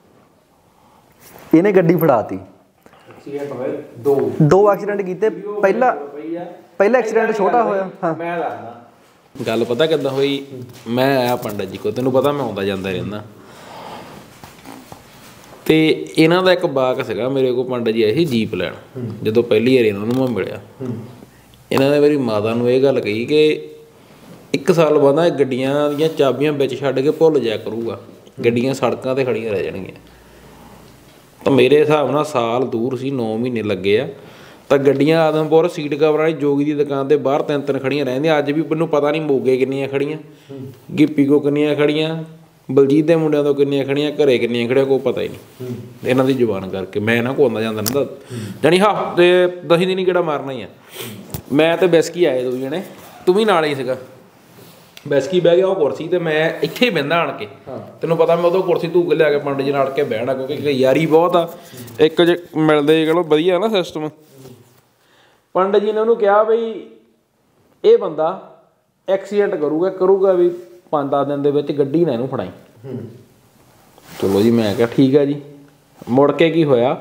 ਇਹਨੇ ਗੱਡੀ ਫੜਾਤੀ। 2 ਐਕਸੀਡੈਂਟ ਕੀਤੇ। ਪਹਿਲਾ ਐਕਸੀਡੈਂਟ ਛੋਟਾ ਹੋਇਆ। ਹਾਂ ਮੈਂ ਦੱਸਦਾ ਗੱਲ ਪਤਾ ਕਿੱਦਾਂ ਹੋਈ। ਮੈਂ ਆਇਆ ਪੰਡਤ ਜੀ ਕੋਲ, ਤੈਨੂੰ ਪਤਾ ਮੈਂ ਆਉਂਦਾ ਜਾਂਦਾ ਰਹਿੰਦਾ, ਤੇ ਇਹਨਾਂ ਦਾ ਇੱਕ ਬਾਗ ਸੀਗਾ ਮੇਰੇ ਕੋਲ। ਪੰਡਤ ਜੀ ਆਏ ਸੀ ਜੀਪ ਲੈਣ, ਜਦੋਂ ਪਹਿਲੀ ਵਾਰ ਇਹਨਾਂ ਨੂੰ ਮੈਂ ਮਿਲਿਆ। ਇਹਨਾਂ ਨੇ ਮੇਰੀ ਮਾਤਾ ਨੂੰ ਇਹ ਗੱਲ ਕਹੀ ਕਿ 1 ਸਾਲ ਬਾਅਦ ਗੱਡੀਆਂ ਦੀਆਂ ਚਾਬੀਆਂ ਵਿੱਚ ਛੱਡ ਕੇ ਭੁੱਲ ਜਾਇਆ ਕਰੂਗਾ, ਗੱਡੀਆਂ ਸੜਕਾਂ 'ਤੇ ਖੜੀਆਂ ਰਹਿ ਜਾਣਗੀਆਂ। ਤਾਂ ਮੇਰੇ ਹਿਸਾਬ ਨਾਲ ਸਾਲ ਦੂਰ ਸੀ, 9 ਮਹੀਨੇ ਲੱਗੇ ਆ। ਤਾਂ ਗੱਡੀਆਂ ਆਦਮਪੁਰ ਸੀਟ ਕਵਰਾਂ ਵਾਲੀ ਜੋਗੀ ਦੀ ਦੁਕਾਨ 'ਤੇ ਬਾਹਰ 3-3 ਖੜੀਆਂ ਰਹਿੰਦੀਆਂ। ਅੱਜ ਵੀ ਮੈਨੂੰ ਪਤਾ ਨਹੀਂ ਮੋਗੇ ਕਿੰਨੀਆਂ ਖੜੀਆਂ, ਗਿੱਪੀ ਕੋ ਕਿੰਨੀਆਂ ਖੜੀਆਂ, ਬਲਜੀਤ ਦੇ ਮੁੰਡਿਆਂ ਤੋਂ ਕਿੰਨੀਆਂ ਖੜੀਆਂ, ਘਰੇ ਕਿੰਨੀਆਂ ਖੜੀਆਂ ਕੋਈ ਪਤਾ ਹੀ ਨਹੀਂ ਇਹਨਾਂ ਦੀ ਜ਼ੁਬਾਨ ਕਰਕੇ। ਮੈਂ ਨਾ ਕੋਉਂਦਾ ਜਾਂਦਾ ਨਾ, ਜਾਣੀ ਹਫ਼ਤੇ 10 ਦਿਨ ਹੀ ਕਿਹੜਾ ਮਾਰਨਾ ਹੀ ਆ। ਮੈਂ ਤੇ ਬੈਸਕੀ ਆਏ 2 ਜਣੇ, ਤੂੰ ਵੀ ਨਾਲ ਹੀ ਸੀਗਾ। ਬੈਸਕੀ ਬਹਿ ਗਿਆ ਉਹ ਕੁਰਸੀ ਤੇ, ਮੈਂ ਇੱਥੇ ਹੀ ਬਹਿੰਦਾ ਆਣ ਕੇ। ਤੈਨੂੰ ਪਤਾ ਮੈਂ ਉਦੋਂ ਕੁਰਸੀ ਧੂਕ ਲਿਆ ਕੇ ਪੰਡਤ ਜੀ ਨਾਲ ਅੜ ਕੇ ਬਹਿਣਾ, ਕਿਉਂਕਿ ਯਾਰੀ ਬਹੁਤ ਆ। ਇੱਕ ਜੇ ਮਿਲਦੇ ਚਲੋ ਵਧੀਆ ਨਾ ਸਿਸਟਮ। ਪੰਡਤ ਜੀ ਨੇ ਉਹਨੂੰ ਕਿਹਾ ਬਈ ਇਹ ਬੰਦਾ ਐਕਸੀਡੈਂਟ ਕਰੂਗਾ ਵੀ 5-10 ਦਿਨ ਦੇ ਵਿੱਚ, ਗੱਡੀ ਨਾ ਇਹਨੂੰ ਫੜਾਈ। ਚਲੋ ਜੀ, ਮੈਂ ਕਿਹਾ ਠੀਕ ਆ ਜੀ। ਮੁੜ ਕੇ ਕੀ ਹੋਇਆ,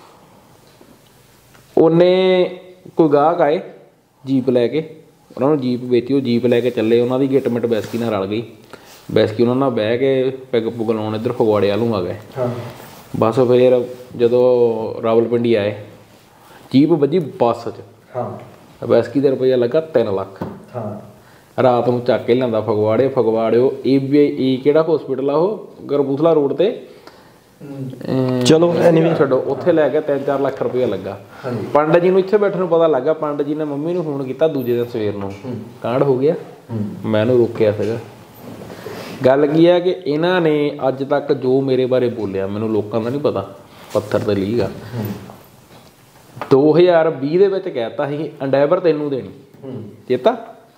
ਉਹਨੇ ਕੋਈ ਗਾਹਕ ਆਏ ਜੀਪ ਲੈ ਕੇ, ਉਹਨਾਂ ਨੂੰ ਜੀਪ ਵੇਚੀ, ਉਹ ਜੀਪ ਲੈ ਕੇ ਚੱਲੇ। ਉਹਨਾਂ ਦੀ ਗਿੱਟ ਮਿੱਟ ਬੈਸਕੀ ਨਾਲ ਰਲ ਗਈ। ਬੈਸਕੀ ਉਹਨਾਂ ਨਾਲ ਬਹਿ ਕੇ ਪੈਗ ਪੁਗ ਲਾਉਣ ਇੱਧਰ ਫਗਵਾੜੇ ਵੱਲ ਨੂੰ ਆ ਗਏ। ਬਸ ਫਿਰ ਜਦੋਂ ਰਾਵਲਪਿੰਡੀ ਆਏ, ਜੀਪ ਵੱਜੀ ਬੱਸ 'ਚ। ਬੈਸਕੀ ਦਾ ਰੁਪਈਆ ਲੱਗਾ 3 ਲੱਖ। ਰਾਤ ਨੂੰ ਚੱਕ ਕੇ ਲਿਆਂਦਾ ਫਗਵਾੜਿਓ ਇਹ ਕਿਹੜਾ ਹੋਸਪਿਟਲ ਆ ਉਹ, ਗਰਬੂਥਲਾ ਰੋਡ 'ਤੇ, ਚਲੋ ਐਨੀਵੇ ਛੱਡੋ, ਉੱਥੇ ਲੈ ਕੇ 3-4 ਲੱਖ ਰੁਪਈਆ ਲੱਗਾ। ਪੰਡਤ ਜੀ ਨੂੰ ਇੱਥੇ ਬੈਠਣ ਨੂੰ ਪਤਾ ਲੱਗਾ। ਪੰਡਤ ਜੀ ਨੇ ਮੰਮੀ ਨੂੰ ਫੋਨ ਕੀਤਾ ਦੂਜੇ ਦਿਨ ਸਵੇਰ ਨੂੰ, ਕਾਂਡ ਹੋ ਗਿਆ। ਮੈਂ ਉਹਨੂੰ ਰੋਕਿਆ ਸੀਗਾ। ਗੱਲ ਕੀ ਹੈ ਕਿ ਇਹਨਾਂ ਨੇ ਅੱਜ ਤੱਕ ਜੋ ਮੇਰੇ ਬਾਰੇ ਬੋਲਿਆ, ਮੈਨੂੰ ਲੋਕਾਂ ਦਾ ਨਹੀਂ ਪਤਾ, ਪੱਥਰ ਤੇ ਲੀਕ ਆ। 2020 ਦੇ ਵਿੱਚ ਕਹਿਤਾ ਸੀ ਐਂਡੈਵਰ ਤੈਨੂੰ ਦੇਣੀ, ਚੇਤਾ?